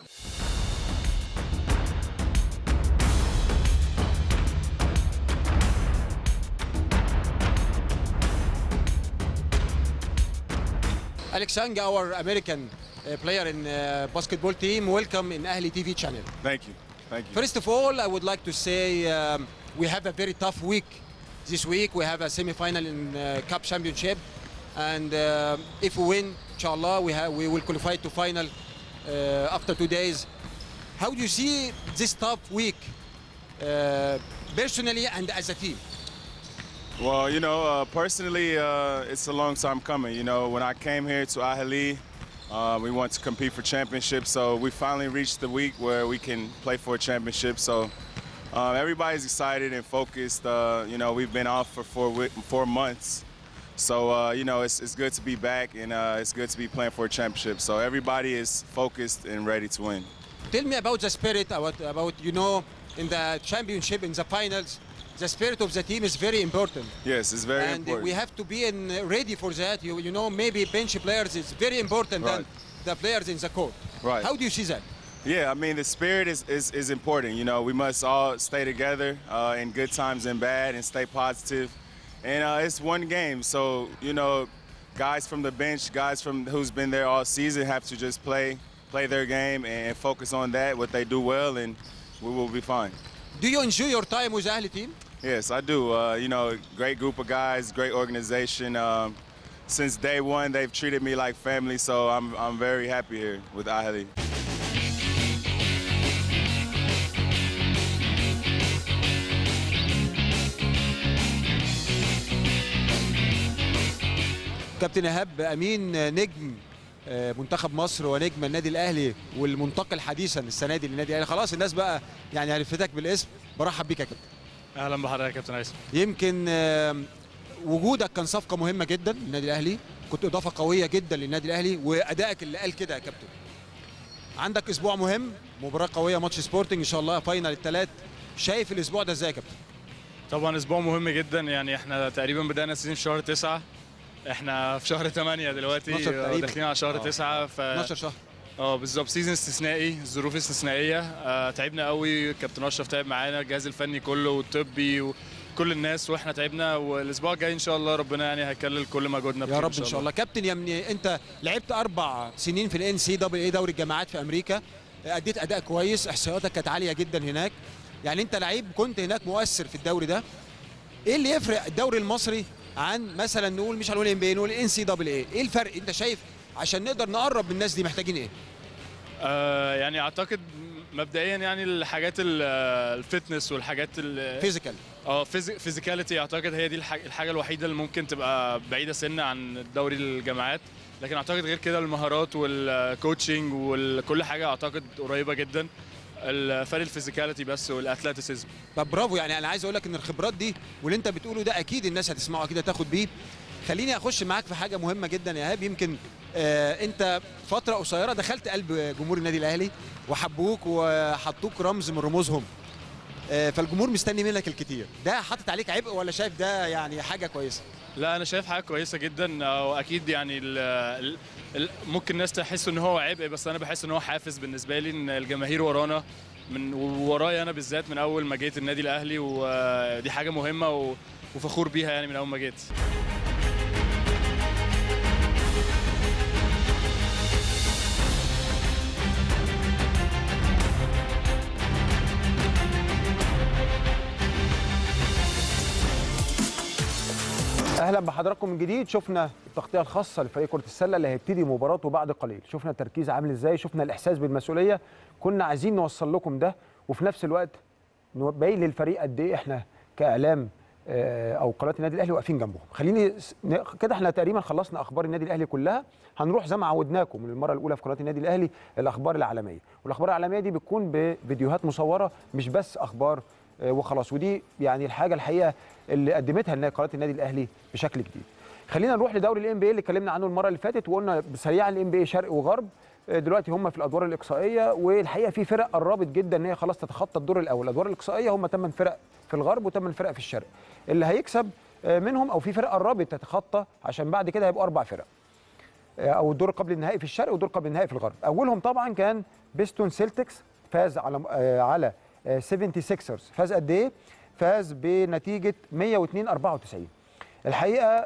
Alex Sang, our American uh, player in uh, basketball team, welcome in Ahli T V channel. Thank you. Thank you. First of all, I would like to say um, we have a very tough week. This week we have a semi-final in uh, Cup Championship, and uh, if we win, inshallah, we have we will qualify to final uh, after two days. How do you see this tough week, uh, personally and as a team? Well, you know, uh, personally, uh, it's a long time coming. You know, when I came here to Ahli, uh, we want to compete for championships. So we finally reached the week where we can play for a championship. So um, everybody's excited and focused. Uh, you know, we've been off for four four months. So uh, you know, it's it's good to be back, and uh, it's good to be playing for a championship. So everybody is focused and ready to win. Tell me about the spirit, about about you know, in the championship, in the finals. The spirit of the team is very important. Yes, it's very and important. And we have to be in, ready for that. You, you know, maybe bench players is very important right. than the players in the court. Right. How do you see that? Yeah, I mean, the spirit is, is, is important. You know, we must all stay together uh, in good times and bad and stay positive. And uh, it's one game. So, you know, guys from the bench, guys from who's been there all season have to just play, play their game and focus on that, what they do well, and we will be fine. Do you enjoy your time with the Ahli team? Yes, I do. Uh, you know, great group of guys, great organization. Um, since day one, they've treated me like family, so I'm, I'm very happy here with Ahli. كابتن إيهاب أمين نجم منتخب مصر ونجم النادي الاهلي والمنتقل حديثا السنه دي للنادي الاهلي، خلاص الناس بقى يعني عرفتك بالاسم، برحب بيك يا كابتن. اهلا بحضرتك يا كابتن هيثم. يمكن وجودك كان صفقه مهمه جدا للنادي الاهلي، كنت اضافه قويه جدا للنادي الاهلي، وادائك اللي قال كده يا كابتن. عندك اسبوع مهم، مباراه قويه، ماتش سبورتنج ان شاء الله فاينل الثلاث، شايف الاسبوع ده ازاي يا كابتن؟ طبعا اسبوع مهم جدا، يعني احنا تقريبا بدانا السيزون في شهر تسعة، احنا في شهر ثمانية دلوقتي داخلين على شهر تسعة، ف اتناشر شهر اه بالظبط. سيزون استثنائي، الظروف استثنائيه، آه تعبنا قوي، كابتن اشرف تعب معانا، الجهاز الفني كله والطبي وكل الناس، واحنا تعبنا، والاسبوع الجاي ان شاء الله ربنا يعني هيكلل كل مجهودنا يا رب ان شاء الله. كابتن يا مني، انت لعبت اربع سنين في الان سي دبل اي دوري الجامعات في امريكا، اديت اداء كويس، احصائياتك كانت عاليه جدا هناك، يعني انت لعيب كنت هناك مؤثر في الدوري ده. ايه اللي يفرق الدوري المصري عن مثلا نقول مش هنقول ام بي نقول ان سي دبل ايه؟ ايه الفرق انت شايف عشان نقدر نقرب من الناس دي محتاجين ايه؟ آه يعني اعتقد مبدئيا يعني الحاجات الفتنس والحاجات الفيزيكال اه فيزيكاليتي اعتقد هي دي الحاجه الوحيده اللي ممكن تبقى بعيده سنه عن دوري الجامعات، لكن اعتقد غير كده المهارات والكوتشنج وكل حاجه اعتقد قريبه جدا. الفرق الفيزيكاليتي بس والاتلتيسيزم. طب برافو، يعني انا عايز اقول لك ان الخبرات دي واللي انت بتقوله ده اكيد الناس هتسمعه كده تاخد بيه. خليني اخش معاك في حاجه مهمه جدا يا ايهاب. يمكن آه انت فتره قصيره دخلت قلب جمهور النادي الاهلي وحبوك وحطوك رمز من رموزهم، آه فالجمهور مستني منك الكتير. ده حاطط عليك عبء ولا شايف ده يعني حاجه كويسه؟ لا انا شايف حاجه كويسه جدا، واكيد يعني ال ال ممكن الناس تحس ان هو عبء، بس انا بحس ان هو حافز بالنسبه لي، ان الجماهير ورانا من ورايا انا بالذات من اول ما جيت النادي الاهلي، ودي حاجه مهمه وفخور بيها يعني من اول ما جيت. اهلا بحضراتكم من جديد. شفنا التغطيه الخاصه لفريق كره السله اللي هيبتدي مباراته بعد قليل، شفنا التركيز عامل ازاي، شفنا الاحساس بالمسؤوليه. كنا عايزين نوصل لكم ده وفي نفس الوقت نبين للفريق قد ايه احنا كاعلام او قناه النادي الاهلي واقفين جنبهم. خليني كده، احنا تقريبا خلصنا اخبار النادي الاهلي كلها. هنروح زي ما عودناكم من المره الاولى في قناه النادي الاهلي الاخبار العالميه، والاخبار العالميه دي بتكون بفيديوهات مصوره مش بس اخبار وخلاص، ودي يعني الحاجه الحقيقه اللي قدمتها لنا قناه النادي الاهلي بشكل جديد. خلينا نروح لدوري الام بي اي اللي اتكلمنا عنه المره اللي فاتت وقلنا سريعا الام بي اي شرق وغرب. دلوقتي هم في الادوار الاقصائيه، والحقيقه في فرق قربت جدا ان هي خلاص تتخطى الدور الاول. الادوار الاقصائيه هم ثمان فرق في الغرب وثمان فرق في الشرق. اللي هيكسب منهم او في فرق قربت تتخطى عشان بعد كده هيبقوا اربع فرق، او الدور قبل النهائي في الشرق والدور قبل النهائي في الغرب. اولهم طبعا كان بيستون سيلتكس، فاز على على سبعة وسبعين ers. فاز قد ايه؟ فاز بنتيجه مية واثنين أربعة وتسعين. الحقيقه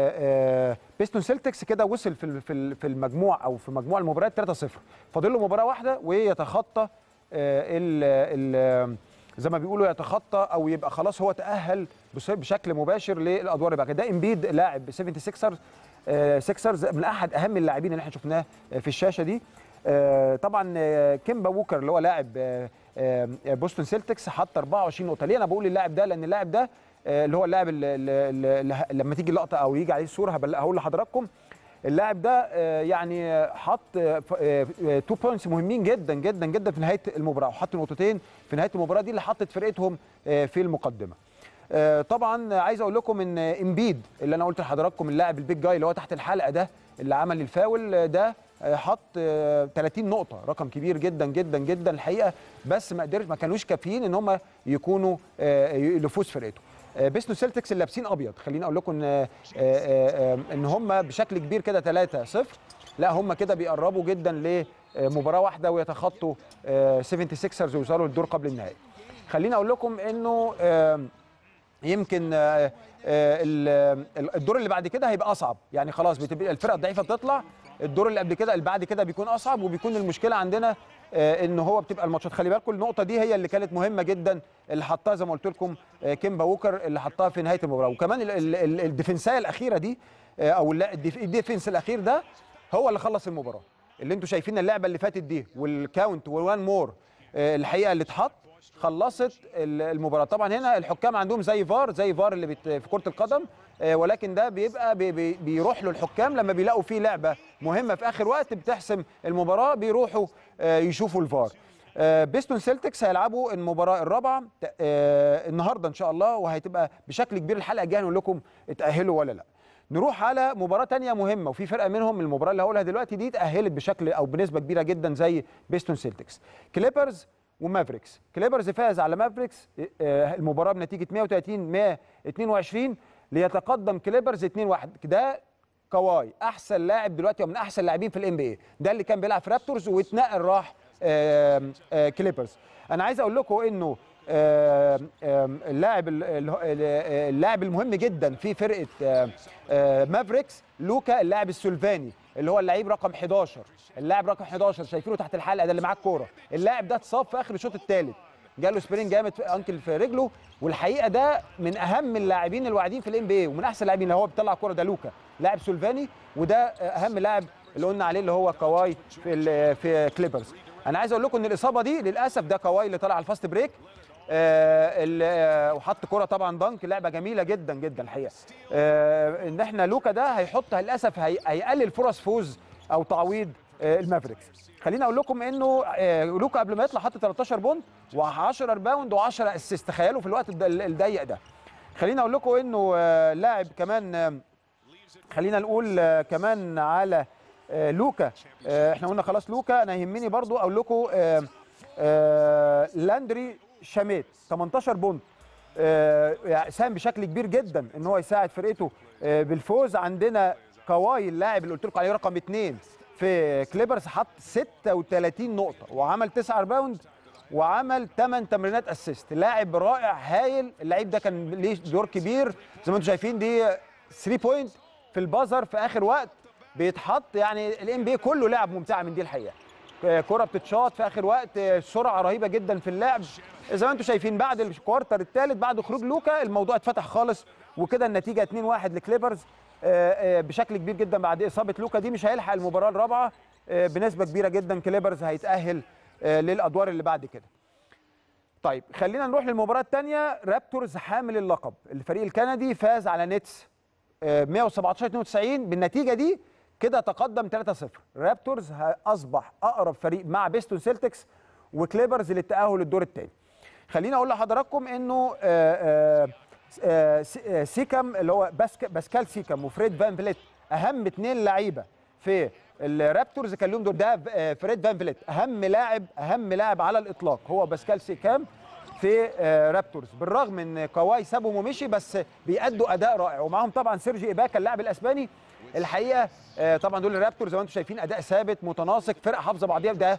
بيستون سيلتكس كده وصل في في المجموع او في مجموع المباريات ثلاثة صفر، فاضل له مباراه واحده ويتخطى ال ال زي ما بيقولوا يتخطى او يبقى خلاص هو تاهل بشكل مباشر للادوار اللي بعد كده. ده امبيد لاعب سبعة وسبعين ers سيكسرز من احد اهم اللاعبين اللي احنا شفناه في الشاشه دي. طبعا كيمبا ووكر اللي هو لاعب بوستون سيلتكس حط أربعة وعشرين نقطه. ليه انا بقول اللاعب ده؟ لان اللاعب ده اللي هو اللاعب اللي, اللي لما تيجي اللقطه او يجي عليه الصوره هقول لحضراتكم اللاعب ده يعني حط تو بوينتس مهمين جدا جدا جدا في نهايه المباراه، وحط نقطتين في نهايه المباراه دي اللي حطت فرقتهم في المقدمه. طبعا عايز اقول لكم ان امبيد اللي انا قلت لحضراتكم اللاعب البيج جاي اللي هو تحت الحلقه ده اللي عمل الفاول ده حط ثلاثين نقطه، رقم كبير جدا جدا جدا الحقيقه، بس ما قدرش ما كانوش كافيين ان هم يكونوا لفوز فرقته. بيستون سيلتكس اللي لابسين ابيض، خليني اقول لكم ان ان هم بشكل كبير كده ثلاثة صفر، لا هم كده بيقربوا جدا لمباراه واحده ويتخطوا سبعة وسبعين ers ويوصلوا للدور قبل النهائي. خليني اقول لكم انه يمكن الدور اللي بعد كده هيبقى اصعب، يعني خلاص بتبقى الفرقه الضعيفه بتطلع، الدور اللي قبل كده اللي بعد كده بيكون اصعب، وبيكون المشكله عندنا ان هو بتبقى الماتشات. خلي بالكم النقطه دي هي اللي كانت مهمه جدا اللي حطها زي ما قلت لكم كيمبا ووكر اللي حطها في نهايه المباراه، وكمان الديفنسيه الاخيره دي او الديفنس الاخير ده هو اللي خلص المباراه. اللي انتم شايفين اللعبه اللي فاتت دي والكاونت وان مور الحقيقه اللي اتحط خلصت المباراه. طبعا هنا الحكام عندهم زي فار زي فار اللي في كره القدم، ولكن ده بيبقى بي بي بيروح له الحكام لما بيلاقوا فيه لعبه مهمه في اخر وقت بتحسم المباراه بيروحوا يشوفوا الفار. بيستون سيلتكس هيلعبوا المباراه الرابعه النهارده ان شاء الله، وهتبقى بشكل كبير الحلقه الجايه نقول لكم اتاهلوا ولا لا. نروح على مباراه ثانيه مهمه، وفي فرقه منهم المباراه اللي هقولها دلوقتي دي اتاهلت بشكل او بنسبه كبيره جدا زي بيستون سيلتكس. كليبرز ومافريكس. كليبرز فاز على مافريكس المباراه بنتيجه مية وثلاثين مية واثنين وعشرين ليتقدم كليبرز اتنين واحد. ده كواي احسن لاعب دلوقتي ومن احسن اللاعبين في الام بي اي، ده اللي كان بيلعب في رابتورز واتنقل راح كليبرز. انا عايز اقول لكم انه اللاعب اللاعب المهم جدا في فرقه مافريكس لوكا اللاعب السلفاني اللي هو اللعيب رقم حداشر، اللاعب رقم حداشر شايفينه تحت الحلقه ده اللي معاه الكوره، اللاعب ده اتصاب في اخر الشوط الثالث، جاله سبرين جامد في انكل في رجله، والحقيقه ده من اهم اللاعبين الواعدين في الام بي اي ومن احسن اللاعبين اللي هو بيطلع كوره، ده لوكا لاعب سلفاني، وده اهم لاعب اللي قلنا عليه اللي هو كواي في في كليبرز. انا عايز اقول لكم ان الاصابه دي للاسف ده كواي اللي طلع على الفاست بريك آه وحط كرة طبعا دنك، لعبه جميله جدا جدا الحقيقه. آه ان احنا لوكا ده هيحط للاسف هي هيقلل فرص فوز او تعويض آه المافريكس. خليني اقول لكم انه آه لوكا قبل ما يطلع حط تلتاشر بونت و10 ريباوند و10 اسيست، تخيلوا في الوقت الضيق ده. خليني اقول لكم انه آه لاعب كمان آه خلينا نقول آه كمان على آه لوكا. آه احنا قلنا خلاص لوكا، انا يهمني برضو اقول لكم آه آه لاندري شاميت تمنتاشر بونت، آه يعني ساهم بشكل كبير جدا ان هو يساعد فرقته آه بالفوز. عندنا كواي اللاعب اللي قلت لكم عليه رقم اثنين في كليبرز، حط ستة وتلاتين نقطه وعمل تسعة ريباوند وعمل ثمانية تمريرات اسيست، لاعب رائع هايل. اللعيب ده كان ليه دور كبير زي ما انتم شايفين، دي ثلاثة بوينت في البازر في اخر وقت بيتحط، يعني الام بي كله لعب ممتعه من دي الحقيقه. كرة بتتشاط في اخر وقت، سرعه رهيبه جدا في اللعب زي ما انتم شايفين. بعد الكوارتر الثالث بعد خروج لوكا الموضوع اتفتح خالص، وكده النتيجه اتنين واحد لكليبرز بشكل كبير جدا. بعد اصابه لوكا دي مش هيلحق المباراه الرابعه بنسبه كبيره جدا، كليبرز هيتاهل للادوار اللي بعد كده. طيب خلينا نروح للمباراه الثانيه. رابتورز حامل اللقب الفريق الكندي فاز على نيتس مية وسبعتاشر اتنين وتسعين، بالنتيجه دي كده تقدم تلاتة صفر. رابتورز اصبح اقرب فريق مع بيستون سيلتكس وكليبرز للتاهل للدور الثاني. خليني اقول لحضراتكم انه آآ آآ سيكم اللي هو باسكال سيكم وفريد فان فليت اهم اثنين لعيبه في الرابتورز كان لهم دور. ده فريد فان فليت اهم لاعب اهم لاعب على الاطلاق هو باسكال سيكم في رابتورز، بالرغم ان كواي سابهم ومشي بس بيأدوا اداء رائع، ومعاهم طبعا سيرجي ايباكا اللاعب الاسباني. الحقيقه طبعا دول الرابتورز زي ما انتم شايفين اداء ثابت متناسق، فرقه حافظه بعضيها. ده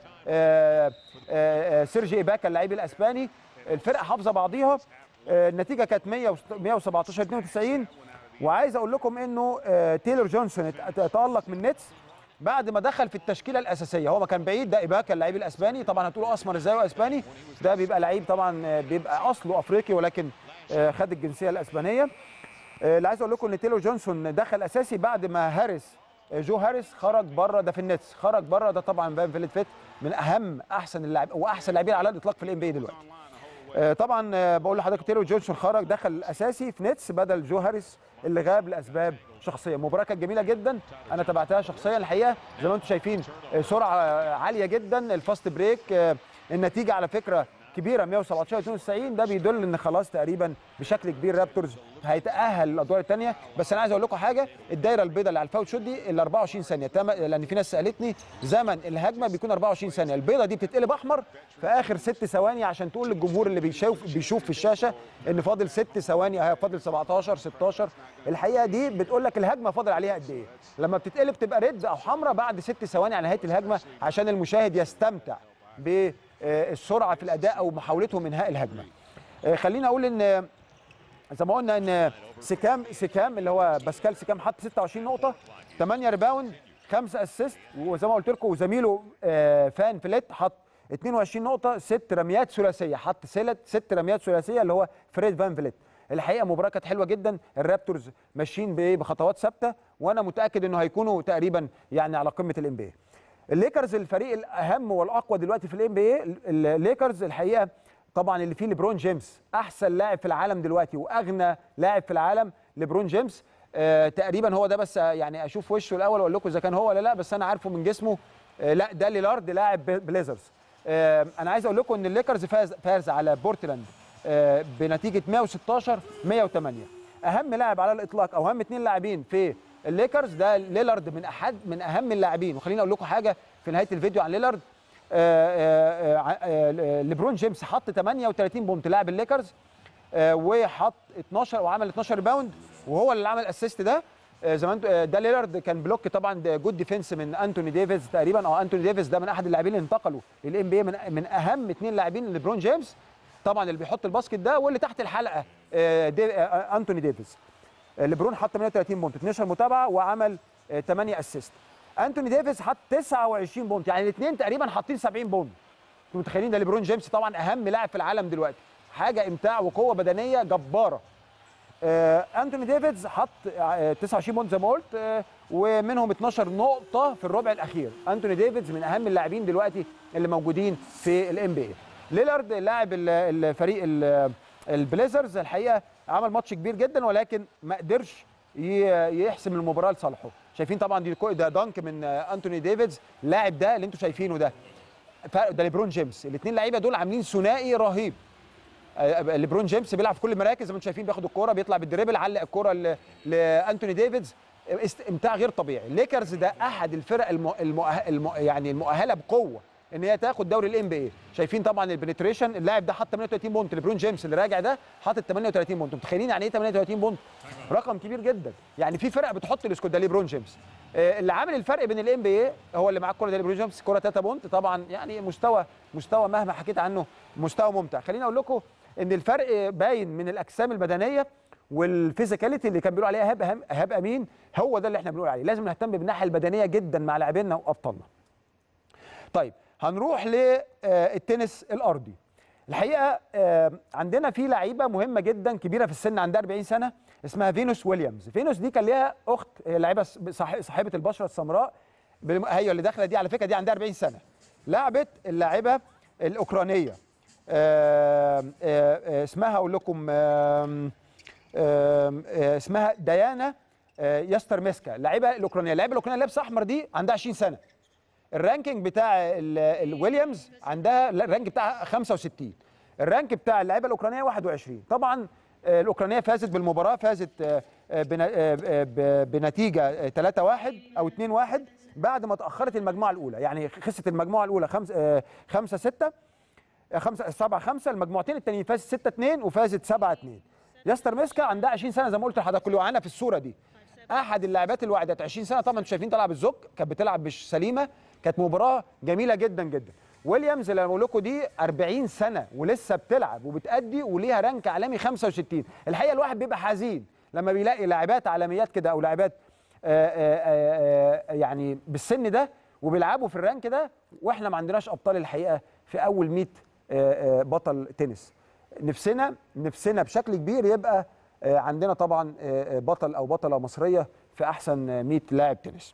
سيرجي ايباكا اللاعب الاسباني، الفرقه حافظه بعضيها. النتيجه كانت مية وسبعتاشر اتنين وتسعين. وعايز اقول لكم انه تايلور جونسون تألق من نيتس بعد ما دخل في التشكيله الاساسيه. هو ما كان بعيد، ده ايباكا اللاعب الاسباني، طبعا هتقولوا اسمر ازاي واسباني، ده بيبقى لعيب طبعا بيبقى اصله افريقي ولكن خد الجنسيه الاسبانيه. اللي عايز اقول لكم ان تايلور جونسون دخل اساسي بعد ما هاريس جو هاريس خرج بره، ده في النتس خرج بره. ده طبعا فان فليت فيت من اهم احسن اللاعب واحسن لاعبين على الاطلاق في الام بي دلوقتي. طبعا بقول لحضرتك تايلور جونسون خرج دخل اساسي في نتس بدل جو هاريس اللي غاب لاسباب شخصيه. مباراه كانت جميله جدا، انا تابعتها شخصيا الحقيقه زي ما انتم شايفين، سرعه عاليه جدا، الفاست بريك. النتيجه على فكره كبيره مية وسبعتاشر اتنين وتسعين، ده بيدل ان خلاص تقريبا بشكل كبير رابتورز هيتاهل للادوار الثانيه. بس انا عايز اقول لكم حاجه، الدايره البيضاء اللي على الفاوت شوت دي ال اربعة وعشرين ثانيه، لان في ناس سالتني زمن الهجمه بيكون اربعة وعشرين ثانيه، البيضاء دي بتتقلب احمر في اخر ست ثواني عشان تقول للجمهور اللي بيشوف بيشوف في الشاشه ان فاضل ست ثواني، فاضل سبعتاشر ستاشر. الحقيقه دي بتقول لك الهجمه فاضل عليها قد ايه. لما بتتقلب تبقى ريد او حمراء بعد ست ثواني على نهايه الهجمه عشان المشاهد يستمتع ب السرعه في الاداء او محاولتهم انهاء الهجمه. خلينا اقول ان زي ما قلنا ان سيكام سيكام اللي هو باسكال سيكام حط ستة وعشرين نقطه، ثمانية ريباوند، خمسة اسيست، وزي ما قلت لكم وزميله فان فليت حط اتنين وعشرين نقطه، ست رميات ثلاثيه، حط سلت ست رميات ثلاثيه اللي هو فريد فان فليت. الحقيقه مباراه كانت حلوه جدا، الرابتورز ماشيين بخطوات ثابته، وانا متاكد انه هيكونوا تقريبا يعني على قمه الام بي اي. الليكرز الفريق الاهم والاقوى دلوقتي في الام بي اي. الليكرز الحقيقه طبعا اللي فيه ليبرون جيمس، احسن لاعب في العالم دلوقتي واغنى لاعب في العالم ليبرون جيمس. آه تقريبا هو ده، بس يعني اشوف وشه الاول واقول لكم اذا كان هو ولا لا، بس انا عارفه من جسمه. آه لا ده ليلارد لاعب بليزرز. آه انا عايز اقول لكم ان الليكرز فاز فاز على بورتلاند آه بنتيجه مية وستاشر مية وتمانية. اهم لاعب على الاطلاق او اهم اثنين لاعبين في الليكرز ده ليلارد، من احد من اهم اللاعبين. وخليني اقول لكم حاجه في نهايه الفيديو عن ليلارد. آآ آآ آآ ليبرون جيمس حط تمنية وتلاتين بونت لاعب الليكرز، وحط اتناشر وعمل اتناشر ريباوند، وهو اللي عمل اسيست ده. زي ما انتم ده ليلارد كان بلوك طبعا جود ديفنس من انتوني ديفيز تقريبا، او انتوني ديفيز ده من احد اللاعبين اللي انتقلوا للام بي اي، من, من اهم اثنين لاعبين ليبرون جيمس طبعا، اللي بيحط الباسكت ده واللي تحت الحلقه دي انتوني ديفيز. ليبرون حط تمنية وتلاتين بونت، اتناشر متابعه، وعمل تمانية اسيست. انتوني ديفيز حط تسعة وعشرين بونت، يعني الاثنين تقريبا حاطين سبعين بونت. انتوا متخيلين؟ ده ليبرون جيمس طبعا اهم لاعب في العالم دلوقتي، حاجه امتاع وقوه بدنيه جباره. آه انتوني ديفيز حط آه تسعة وعشرين بونت زي ما قلت، آه ومنهم اتناشر نقطه في الربع الاخير. انتوني ديفيز من اهم اللاعبين دلوقتي اللي موجودين في الام بي اي. ليلارد لاعب الفريق البليزرز الحقيقه عمل ماتش كبير جدا، ولكن ما قدرش يحسم المباراه لصالحه. شايفين طبعا دي ده دانك من انتوني ديفيز. اللاعب ده اللي انتم شايفينه ده ده ليبرون جيمس. الاثنين لعيبه دول عاملين ثنائي رهيب. ليبرون جيمس بيلعب في كل المراكز زي ما انتم شايفين، بياخد الكوره بيطلع بالدريبل، علق الكوره لانتوني ديفيز، امتاع غير طبيعي. الليكرز ده احد الفرق الم... المؤه... الم... يعني المؤهله بقوه ان هي تاخد دوري الام بي اي. شايفين طبعا البنتريشن، اللاعب ده حط ثمانية وثلاثين بونت. ليبرون جيمس اللي راجع ده حاطط ثمانية وثلاثين بونت. متخيلين يعني ايه ثمانية وثلاثين بونت؟ رقم كبير جدا. يعني في فرق بتحط السكور ده ليبرون جيمس. آه اللي عامل الفرق بين الام بي اي هو اللي معاه الكوره ده ليبرون جيمس، كوره ثلاثة بونت. طبعا يعني مستوى مستوى مهما حكيت عنه مستوى ممتع. خليني اقول لكم ان الفرق باين من الاجسام البدنيه والفيزيكاليتي اللي كان بيقولوا عليها ايهاب ايهاب امين. هو ده اللي احنا بنقول عليه، لازم نهتم بالناحيه البدنيه جدا مع لاعبينا وابطالنا. طيب هنروح للتنس الارضي. الحقيقه عندنا في لعيبه مهمه جدا كبيره في السن، عندها أربعين سنه، اسمها فينوس ويليامز. فينوس دي كان ليها اخت لعيبه صاحبه البشره السمراء، هي اللي داخله دي على فكره، دي عندها أربعين سنه. لعبت اللاعبه الاوكرانيه اسمها اقول لكم اسمها ديانا ياسترميسكا. اللاعبه الاوكرانيه اللاعبه الاوكرانيه لابسه احمر دي عندها عشرين سنه. الرانكينج بتاع الويليامز عندها الرانك بتاعها خمسة وستين. الرانك بتاع اللعيبه الاوكرانيه واحد وعشرين. طبعا الاوكرانيه فازت بالمباراه، فازت بنتيجه ثلاثة واحد او اثنين واحد بعد ما تاخرت المجموعه الاولى. يعني خسرت المجموعه الاولى خمسة ستة خمسة سبعة خمسة، المجموعتين التانيين فازت ستة اثنين وفازت سبعة اثنين. ياسترميسكا عندها عشرين سنه زي ما قلت لحضرتك، اللي وقعنا في الصوره دي احد اللاعبات الواعدات، عشرين سنه. طبعا انتم شايفين تلعب الزوج، كانت بتلعب مش سليمه، كانت مباراه جميله جدا جدا. ويليامز اللي بقول لكم دي أربعين سنه ولسه بتلعب وبتأدي وليها رانك عالمي خمسة وستين. الحقيقه الواحد بيبقى حزين لما بيلاقي لاعبات عالميات كده او لاعبات يعني بالسن ده وبيلعبوا في الرانك ده، واحنا ما عندناش ابطال الحقيقه في اول مية بطل تنس. نفسنا نفسنا بشكل كبير يبقى عندنا طبعا بطل او بطله مصريه في احسن مية لاعب تنس.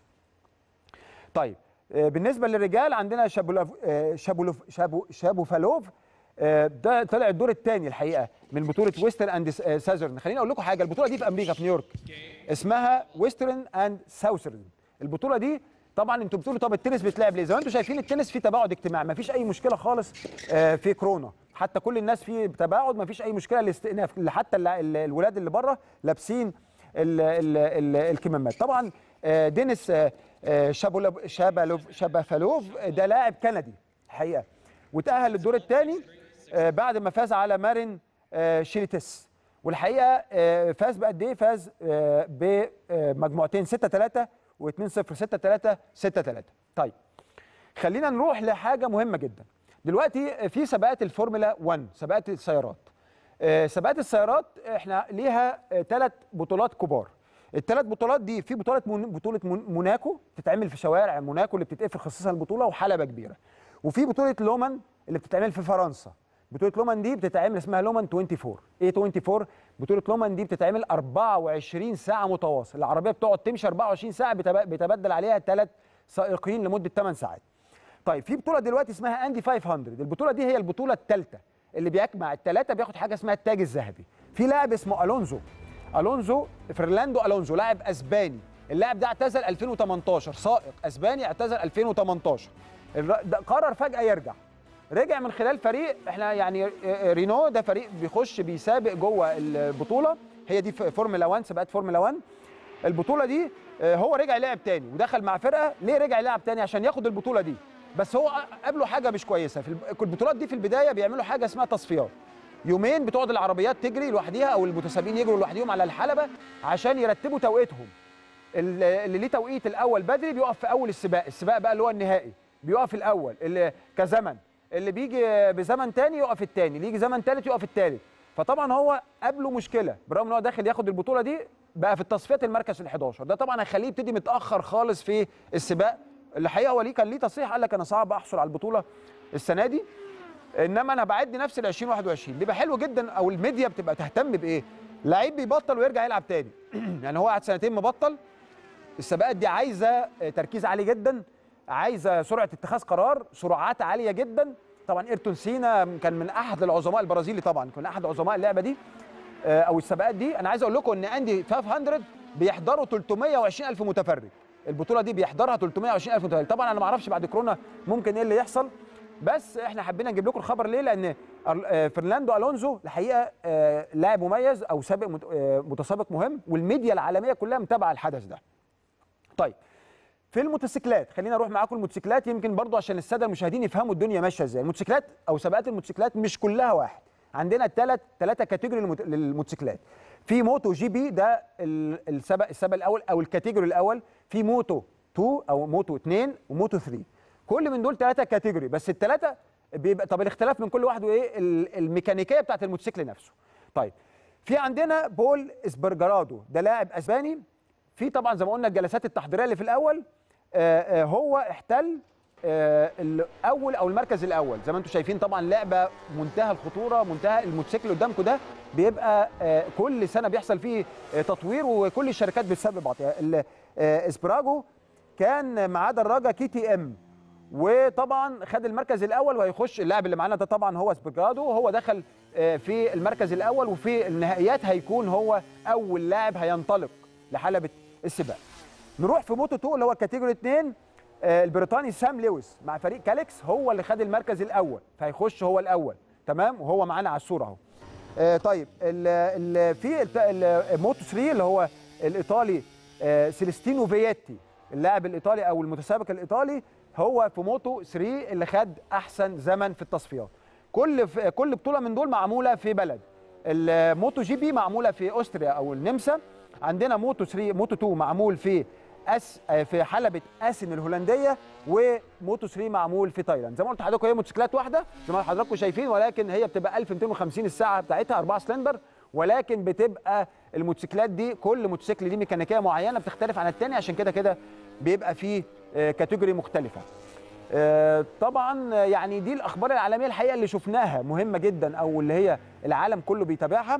طيب بالنسبه للرجال عندنا شابولوف شابولوف شابو شابوفالوف، ده طلع الدور الثاني الحقيقه من بطوله ويسترن اند ساذرن. خليني اقول لكم حاجه، البطوله دي في امريكا في نيويورك اسمها ويسترن اند ساوثرن. البطوله دي طبعا انتوا بتقولوا طب التنس بيتلعب ليه؟ زي ما انتوا شايفين التنس فيه تباعد اجتماعي، مفيش اي مشكله خالص في كورونا، حتى كل الناس فيه تباعد، مفيش اي مشكله للاستئناف، حتى الولاد اللي بره لابسين الكمامات. طبعا دينيس شابالوف شابافالوف ده لاعب كندي الحقيقه، وتاهل للدور الثاني بعد ما فاز على مارين شيريتس. والحقيقه فاز بقد ايه؟ فاز بمجموعتين ستة ثلاثة و2 صفر، ستة ثلاثة ستة ثلاثة. طيب خلينا نروح لحاجه مهمه جدا دلوقتي في سباقات الفورمولا واحد، سباقات السيارات. سباقات السيارات احنا ليها ثلاث بطولات كبار. الثلاث بطولات دي في بطوله من بطوله موناكو بتتعمل في شوارع موناكو اللي بتتقفل خصيصا البطوله وحلبه كبيره، وفي بطوله لومان اللي بتتعمل في فرنسا. بطوله لومان دي بتتعمل اسمها لومان أربعة وعشرين. ايه أربعة وعشرين؟ بطوله لومان دي بتتعمل أربعة وعشرين ساعه متواصل، العربيه بتقعد تمشي أربعة وعشرين ساعه، بيتبدل عليها ثلاث سائقين لمده ثمان ساعات. طيب في بطوله دلوقتي اسمها اندي خمسمية، البطوله دي هي البطوله الثالثه اللي بيجمع الثلاثه بياخد حاجه اسمها التاج الذهبي. في لاعب اسمه الونزو الونزو فرلاندو الونزو، لاعب اسباني. اللاعب ده اعتزل ألفين وثمانية عشر، سائق اسباني اعتزل ألفين وثمانية عشر. قرر فجاه يرجع، رجع من خلال فريق احنا يعني رينو، ده فريق بيخش بيسابق جوه البطوله، هي دي فورمولا واحد، سباقات فورمولا واحد. البطوله دي هو رجع يلعب تاني ودخل مع فرقه. ليه رجع يلعب تاني؟ عشان ياخد البطوله دي. بس هو قابله حاجه مش كويسه في البطولات دي. في البدايه بيعملوا حاجه اسمها تصفيات، يومين بتقعد العربيات تجري لوحديها او المتسابقين يجروا لوحديهم على الحلبه عشان يرتبوا توقيتهم. اللي ليه توقيت الاول بدري بيقف في اول السباق، السباق بقى اللي هو النهائي بيقف الاول اللي كزمن، اللي بيجي بزمن تاني يقف التاني، اللي يجي زمن تالت يقف التالت. فطبعا هو قابله مشكله بالرغم ان هو داخل ياخد البطوله دي، بقى في التصفيات المركز الحداشر. ده طبعا هيخليه يبتدي متاخر خالص في السباق. الحقيقه هو ليه كان ليه تصريح قال لك انا صعب احصل على البطوله السنه دي، انما انا بعد نفس ال ألفين وواحد وعشرين. بيبقى حلو جدا، او الميديا بتبقى تهتم بايه؟ لعيب بيبطل ويرجع يلعب تاني. يعني هو قعد سنتين مبطل. السباقات دي عايزه تركيز عالي جدا، عايزه سرعه اتخاذ قرار، سرعات عاليه جدا. طبعا ايرتون سينا كان من احد العظماء البرازيلي، طبعا كان احد عظماء اللعبه دي او السباقات دي. انا عايز اقول لكم ان اندي خمسمية بيحضروا ثلاثمية وعشرين ألف متفرج. البطوله دي بيحضرها ثلاثمية وعشرين ألف متفرج. طبعا انا ما اعرفش بعد كورونا ممكن ايه اللي يحصل، بس احنا حبينا نجيب لكم الخبر ليه؟ لان فرناندو الونزو الحقيقه لاعب مميز او سابق متسابق مهم، والميديا العالميه كلها متابعه الحدث ده. طيب في الموتوسيكلات، خلينا نروح معاكم الموتوسيكلات يمكن برضو عشان الساده المشاهدين يفهموا الدنيا ماشيه ازاي. الموتوسيكلات او سباقات الموتوسيكلات مش كلها واحد، عندنا ثلاث ثلاثه كاتيجوري للموتوسيكلات. في موتو جي بي ده السباق السباق الاول او الكاتيجوري الاول، في موتو اتنين او موتو اتنين وموتو تلاتة. كل من دول ثلاثه كاتيجوري، بس الثلاثه بيبقى طب الاختلاف من كل واحد وايه؟ الميكانيكيه بتاعت الموتوسيكل نفسه. طيب في عندنا بول اسبرجرادو ده لاعب اسباني. في طبعا زي ما قلنا الجلسات التحضيريه اللي في الاول آآ آآ هو احتل الاول او المركز الاول زي ما انتم شايفين. طبعا لعبه منتهى الخطوره، منتهى الموتوسيكل اللي قدامكم ده بيبقى كل سنه بيحصل فيه تطوير وكل الشركات بتسبب بعضها. اسبراجو كان معاه دراجه كي تي ام، وطبعا خد المركز الاول وهيخش. اللاعب اللي معانا ده طبعا هو اسبراجو، هو دخل في المركز الاول، وفي النهائيات هيكون هو اول لاعب هينطلق لحلبة السباق. نروح في موتو اتنين اللي هو كاتيجوري اتنين. البريطاني سام لويس مع فريق كاليكس هو اللي خد المركز الاول، فهيخش هو الاول. تمام، وهو معانا على الصوره اهو. آه طيب ال ال في الموتو تلاتة اللي هو الايطالي آه سيليستينو فييتي، اللاعب الايطالي او المتسابق الايطالي، هو في موتو تلاتة اللي خد احسن زمن في التصفيات. كل كل بطوله من دول معموله في بلد. الموتو جي بي معموله في اوستريا او النمسا. عندنا موتو تلاتة موتو اتنين معمول في أس في حلبة اسن الهولنديه، وموتو تلاتة معمول في تايلاند. زي ما قلت لحضراتكم هي موتوسيكلات واحده زي ما حضراتكم شايفين، ولكن هي بتبقى ألف ومئتين وخمسين الساعه بتاعتها أربعة سلندر، ولكن بتبقى الموتوسيكلات دي كل موتوسيكل ليه ميكانيكيه معينه بتختلف عن الثاني، عشان كده كده بيبقى فيه كاتيجوري مختلفه. طبعا يعني دي الاخبار العالميه الحقيقه اللي شفناها مهمه جدا، او اللي هي العالم كله بيتابعها،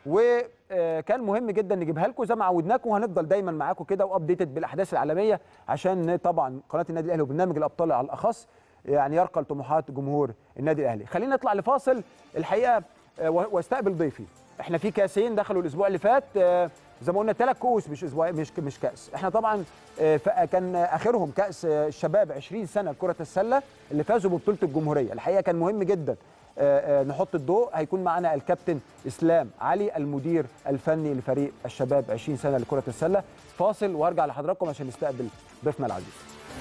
وكان مهم جدا نجيبها لكم زي ما عودناكم. وهنفضل دايما معاكم كده وابديتد بالاحداث العالميه، عشان طبعا قناه النادي الاهلي وبرنامج الابطال على الاخص يعني يرقى لطموحات جمهور النادي الاهلي. خلينا نطلع لفاصل الحقيقه واستقبل ضيفي. احنا في كاسين دخلوا الاسبوع اللي فات، زي ما قلنا ثلاث كؤوس مش اسبوع مش مش كاس. احنا طبعا كان اخرهم كاس الشباب عشرين سنه لكره السله اللي فازوا ببطوله الجمهوريه. الحقيقه كان مهم جدا نحط الضوء. هيكون معنا الكابتن اسلام علي المدير الفني لفريق الشباب عشرين سنه لكره السله. فاصل وارجع لحضراتكم عشان نستقبل ضيفنا العزيز.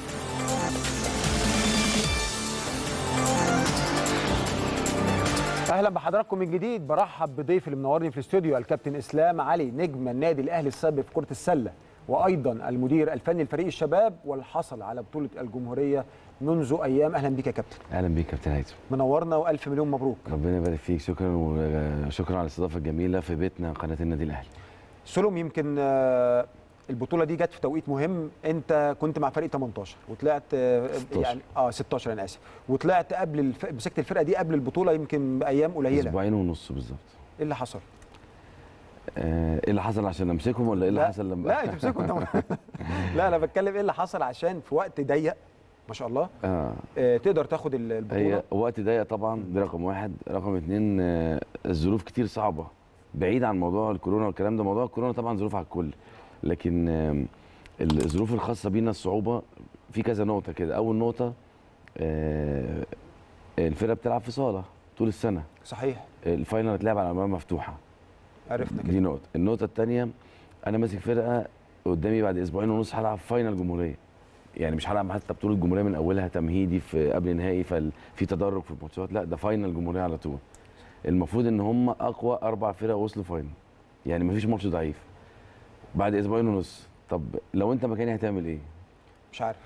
اهلا بحضراتكم من جديد. برحب بضيفي اللي منورني في الاستوديو الكابتن اسلام علي، نجم النادي الاهلي السابق في كره السله، وايضا المدير الفني لفريق الشباب، والحصل على بطوله الجمهوريه منذ ايام. اهلا بيك يا كابتن. اهلا بيك يا كابتن هيثم، منورنا والف مليون مبروك. ربنا يبارك فيك. شكرا، وشكرا على الاستضافه الجميله في بيتنا قناه النادي الاهلي. سلم، يمكن البطوله دي جت في توقيت مهم. انت كنت مع فريق تمنتاشر وطلعت ستاشر. يعني اه ستاشر انا اسف، وطلعت قبل الف... مسكت الفرقه دي قبل البطوله يمكن بايام قليله، اسبوعين ونص بالظبط. ايه اللي حصل؟ آه ايه اللي حصل عشان امسكهم ولا ايه اللي حصل لما لا تمسكهم طبعا. لا انا بتكلم ايه اللي حصل عشان في وقت ضيق ما شاء الله آه. آه تقدر تاخد البطوله. هي وقت ضيق طبعا، دي رقم واحد. رقم اثنين آه الظروف كتير صعبه، بعيد عن موضوع الكورونا والكلام ده. موضوع الكورونا طبعا ظروف على الكل، لكن آه الظروف الخاصه بينا الصعوبه في كذا نقطه كده. اول نقطه آه الفرقه بتلعب في صاله طول السنه. صحيح. الفاينل هتلعب على امام مفتوحه. عرفنا كده. دي نقطه. النقطه الثانيه انا ماسك فرقه قدامي بعد اسبوعين ونص هلعب فاينل جمهوريه، يعني مش هلعب حتى بطوله جمهوريه من اولها تمهيدي في قبل نهائي ففي تدرج في الماتشات، لا ده فاينل جمهوريه على طول. المفروض ان هم اقوى اربع فرق وصلوا فاينل، يعني مفيش ماتش ضعيف بعد اسبوعين ونص. طب لو انت مكاني هتعمل ايه؟ مش عارف.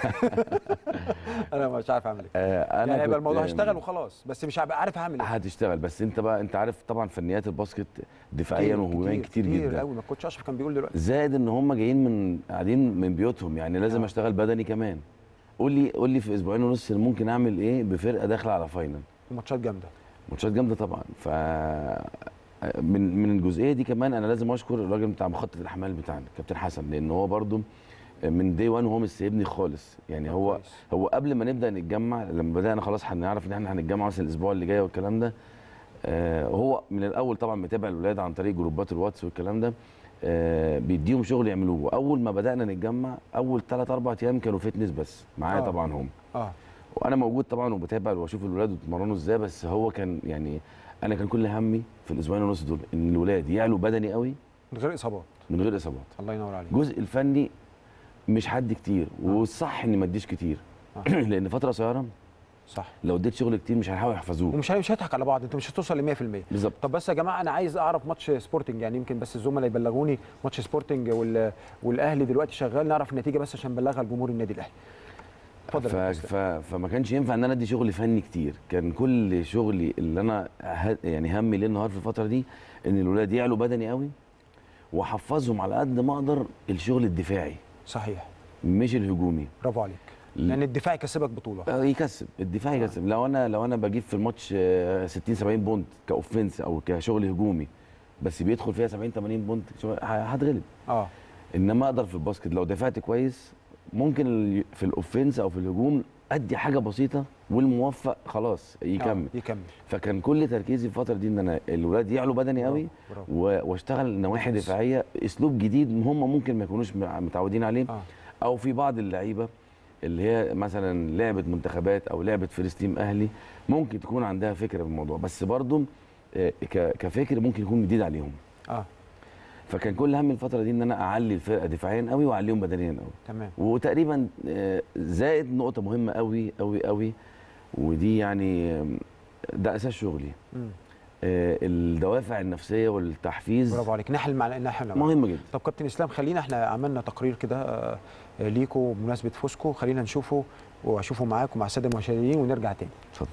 انا مش عارف اعمل ايه. آه انا يعني يبقى كنت- الموضوع هشتغل وخلاص، بس مش هبقى عارف هعمل ايه. هتشتغل، بس انت بقى انت عارف طبعا فنيات الباسكت دفاعيا وهجوميا كتير, كتير جدا قوي. ما الكوتش اشرف كان بيقول دلوقتي. زائد ان هم جايين من قاعدين من بيوتهم، يعني لازم اشتغل بدني كمان. قول لي قول لي في اسبوعين ونص ممكن اعمل ايه بفرقه داخله على فاينل؟ ماتشات جامده. ماتشات جامده طبعا. ف من من الجزئيه دي كمان انا لازم اشكر الراجل بتاع مخطط الاحمال بتاعنا كابتن حسن، لان هو برده من دي واحد وهو مش سايبني خالص. يعني هو هو قبل ما نبدا نتجمع، لما بدانا خلاص هنعرف ان احنا هنتجمع مثلا الاسبوع اللي جاي والكلام ده، آه هو من الاول طبعا متابع الولاد عن طريق جروبات الواتس والكلام ده، آه بيديهم شغل يعملوه. واول ما بدانا نتجمع اول ثلاث اربع ايام كانوا فتنس بس معايا. آه. طبعا هم اه وانا موجود طبعا وبتابع واشوف الولاد بيتمرنوا ازاي، بس هو كان يعني انا كان كل همي في الاسبوعين ونص دول ان الولاد يعلوا بدني قوي من غير اصابات. من غير اصابات. الله ينور عليك. الجزء الفني مش حد كتير، والصح اني ما اديش كتير. آه. لان فتره قصيره صح. لو اديت شغل كتير مش هيحاولوا يحفظوه، ومش مش هيضحك على بعض، انت مش هتوصل ل مية في المية. بالظبط. طب بس يا جماعه انا عايز اعرف ماتش سبورتنج، يعني يمكن بس الزملاء يبلغوني ماتش سبورتنج وال... والاهلي دلوقتي شغال، نعرف النتيجه بس عشان نبلغها لجمهور النادي الاهلي. اتفضل. ف... ف... فما كانش ينفع ان انا ادي شغل فني كتير. كان كل شغلي اللي انا ه... يعني همي ليل نهار في الفتره دي ان الولاد يعلوا بدني قوي واحفظهم على قد ما اقدر الشغل الدفاعي. صحيح. مش الهجومي. برافو عليك. لان الدفاع يكسبك بطوله. آه يكسب الدفاع يكسب. آه. لو انا لو انا بجيب في الماتش ستين سبعين بونت كاوفنس او كشغل هجومي، بس بيدخل فيها سبعين ثمانين بونت هتغلب. اه انما اقدر في الباسكت لو دفعت كويس ممكن في الاوفنس او في الهجوم ادي حاجه بسيطه والموفق خلاص يكمل. آه. يكمل. فكان كل تركيزي في الفتره دي ان انا الولاد يعلوا بدني قوي واشتغل نواحي دفاعيه، اسلوب جديد هم ممكن ما يكونوش متعودين عليه. آه. او في بعض اللعيبه اللي هي مثلا لعبه منتخبات او لعبه فلسطين اهلي ممكن تكون عندها فكره بالموضوع، بس برضه كفكر ممكن يكون جديد عليهم. اه فكان كل هم الفتره دي ان انا اعلي الفرقه دفاعيا قوي واعليهم بدنيا قوي. تمام. وتقريبا زائد نقطه مهمه قوي قوي قوي، ودي يعني ده اساس شغلي. امم الدوافع النفسيه والتحفيز. برافو عليك. نحل مع نحل مهم جدا. طب كابتن اسلام، خلينا احنا عملنا تقرير كده ليكوا بمناسبه فوزكوا، خلينا نشوفه واشوفه معاك ومع الساده المشاهدين ونرجع تاني. اتفضل.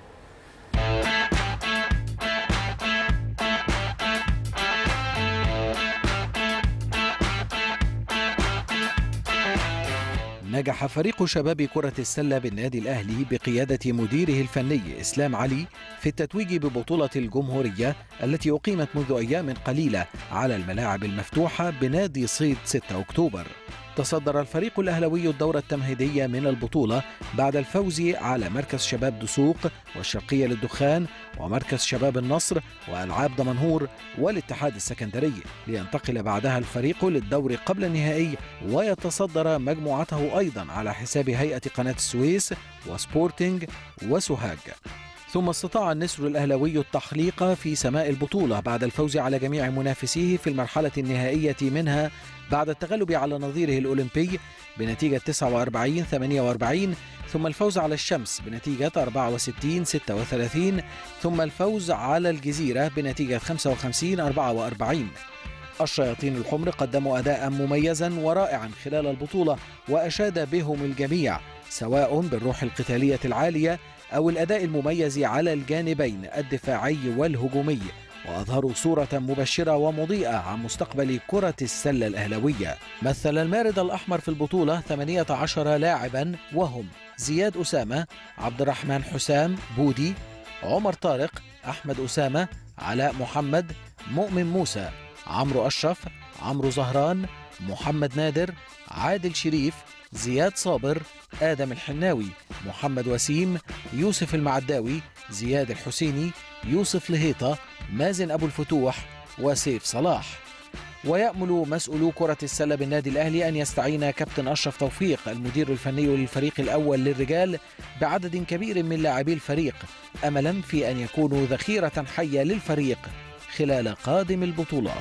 نجح فريق شباب كرة السلة بالنادي الأهلي بقيادة مديره الفني إسلام علي في التتويج ببطولة الجمهورية التي أقيمت منذ أيام قليلة على الملاعب المفتوحة بنادي صيد ستة أكتوبر. تصدر الفريق الأهلوي الدورة التمهيدية من البطولة بعد الفوز على مركز شباب دسوق والشرقية للدخان ومركز شباب النصر وألعاب دمنهور والاتحاد السكندري، لينتقل بعدها الفريق للدور قبل النهائي ويتصدر مجموعته أيضا على حساب هيئة قناة السويس وسبورتينج وسوهاج. ثم استطاع النسر الأهلوي التحليق في سماء البطولة بعد الفوز على جميع منافسيه في المرحلة النهائية منها بعد التغلب على نظيره الأولمبي بنتيجة تسعة وأربعين ثمانية وأربعين، ثم الفوز على الشمس بنتيجة أربعة وستين ستة وثلاثين، ثم الفوز على الجزيرة بنتيجة خمسة وخمسين أربعة وأربعين. الشياطين الحمر قدموا أداء مميزا ورائعا خلال البطولة وأشاد بهم الجميع، سواء بالروح القتالية العالية أو الأداء المميز على الجانبين الدفاعي والهجومي، وأظهروا صورة مبشرة ومضيئة عن مستقبل كرة السلة الأهلوية. مثل المارد الأحمر في البطولة ثمانية عشر لاعبا، وهم زياد أسامة، عبد الرحمن حسام بودي، عمر طارق، أحمد أسامة، علاء محمد، مؤمن موسى، عمرو أشرف، عمرو زهران، محمد نادر، عادل شريف، زياد صابر، آدم الحناوي، محمد وسيم، يوسف المعداوي، زياد الحسيني، يوسف لهيطة، مازن أبو الفتوح، وسيف صلاح. ويأمل مسؤولو كرة السلة بالنادي الأهلي أن يستعين كابتن أشرف توفيق المدير الفني للفريق الأول للرجال بعدد كبير من لاعبي الفريق، أملا في أن يكونوا ذخيرة حية للفريق خلال قادم البطولات.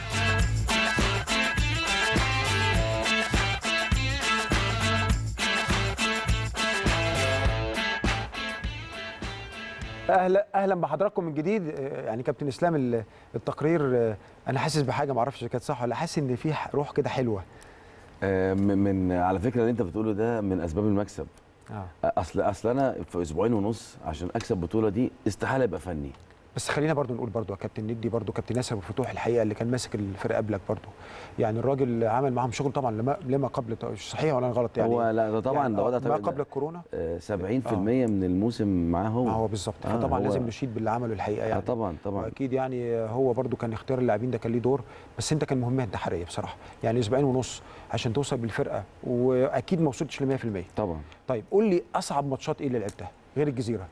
اهلا اهلا بحضراتكم من جديد. يعني كابتن اسلام التقرير انا حاسس بحاجه ما اعرفش كانت صح ولا، حاسس ان في روح كده حلوه آه من على فكره اللي انت بتقوله ده من اسباب المكسب. اه اصل اصل انا في اسبوعين ونص عشان اكسب البطوله دي استحاله ابقى فني. بس خلينا برضو نقول برضو يا كابتن ندي برضو كابتن ياسر أبو الفتوح الحقيقه اللي كان ماسك الفرقه قبلك برضو، يعني الراجل عمل معاهم شغل طبعا لما لما قبل، صحيح ولا انا غلط يعني؟ هو لا ده طبعا يعني ده وضع ما قبل الكورونا آه سبعين في المية آه. من الموسم معاه هو. ما هو بالظبط، آه فطبعا هو لازم نشيد باللي عمله الحقيقه يعني. آه طبعا طبعا واكيد يعني هو برضو كان اختيار اللاعبين ده كان ليه دور، بس انت كان مهمه انتحاريه بصراحه، يعني اسبوعين ونص عشان توصل بالفرقه واكيد ما وصلتش ل مية في المية. طبعا. طيب قول لي اصعب ماتشات ايه اللي لعبتها غير الجزيره؟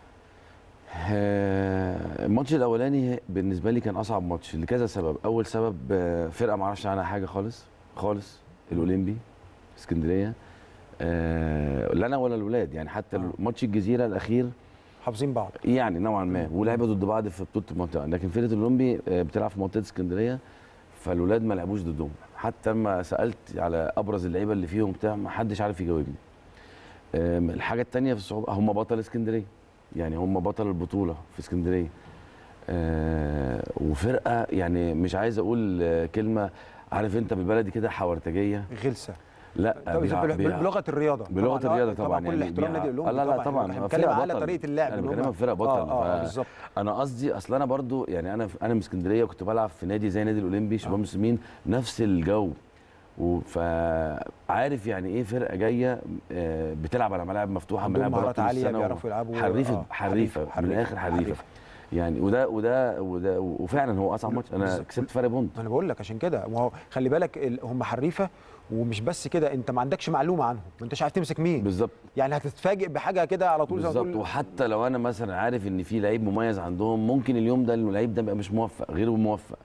الماتش الاولاني بالنسبه لي كان اصعب ماتش لكذا سبب. اول سبب فرقه ما اعرفش عنها حاجه خالص خالص، الاولمبي اسكندريه، لا انا ولا الاولاد يعني. حتى آه. ماتش الجزيره الاخير حافظين بعض يعني نوعا ما، ولعبوا ضد بعض في بطوله المنطقه، لكن فرقه الاولمبي بتلعب في منطقه اسكندريه فالاولاد ما لعبوش ضدهم. حتى لما سالت على ابرز اللعيبه اللي فيهم بتاع ما حدش عارف يجاوبني. الحاجه الثانيه في الصعوبه هم بطل اسكندريه، يعني هم بطل البطوله في اسكندريه. آه وفرقه يعني مش عايز اقول كلمه، عارف انت بالبلدي كده حورتجيه غلسه. لا بلغه الرياضه بلغه طبعا الرياضه طبعا, طبعا يعني كل احترام نادي الأولمبي. لا لا طبعا بنتكلم على طريقه اللعب، انا بكلمك فرقه بطل. اه اه بالظبط. انا قصدي اصل انا برضو يعني انا انا من اسكندريه وكنت بلعب في نادي زي نادي الاولمبي شباب مسلمين، نفس الجو، فعارف يعني ايه فرقه جايه بتلعب على ملاعب مفتوحه، ملاعب مهارات عاليه بيعرفوا يلعبوا حريفه آه حريفه من الاخر حريفه, حريفة. يعني وده وده وده وفعلا هو اصعب ماتش انا كسبت فرق بونت. انا بقول لك عشان كده، ما هو خلي بالك هم حريفه، ومش بس كده انت ما عندكش معلومه عنهم، ما انتش عارف تمسك مين بالظبط، يعني هتتفاجئ بحاجه كده على طول بالظبط. وحتى لو انا مثلا عارف ان في لعيب مميز عندهم، ممكن اليوم ده اللعيب ده يبقى مش موفق غير موفق،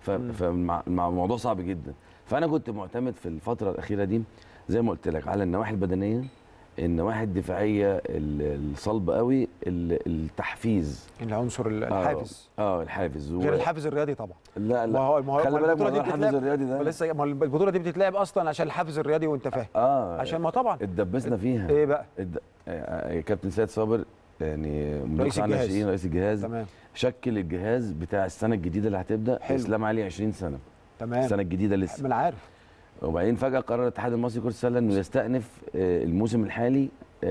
فالموضوع صعب جدا. فانا كنت معتمد في الفتره الاخيره دي زي ما قلت لك على النواحي البدنيه، النواحي الدفاعيه الصلبه قوي، التحفيز، العنصر الحافز. اه, آه الحافز و... غير الحافز الرياضي طبعا. لا لا ما هو ما هو خلي بالك من الحافز الرياضي ده لسه، ما البطوله دي بتتلعب اصلا عشان الحافز الرياضي وانت فاهم. اه عشان ما طبعا اتدبسنا فيها. ايه بقى؟ الد... آه كابتن سيد صابر يعني رئيس الجهاز رئيس الجهاز تمام، شكل الجهاز بتاع السنه الجديده اللي هتبدا. حلو. اسلام علي عشرين سنه تمام، السنه الجديده لسه ما انا عارف. وبعدين فجاه قرر الاتحاد المصري لكره السله انه يستأنف الموسم الحالي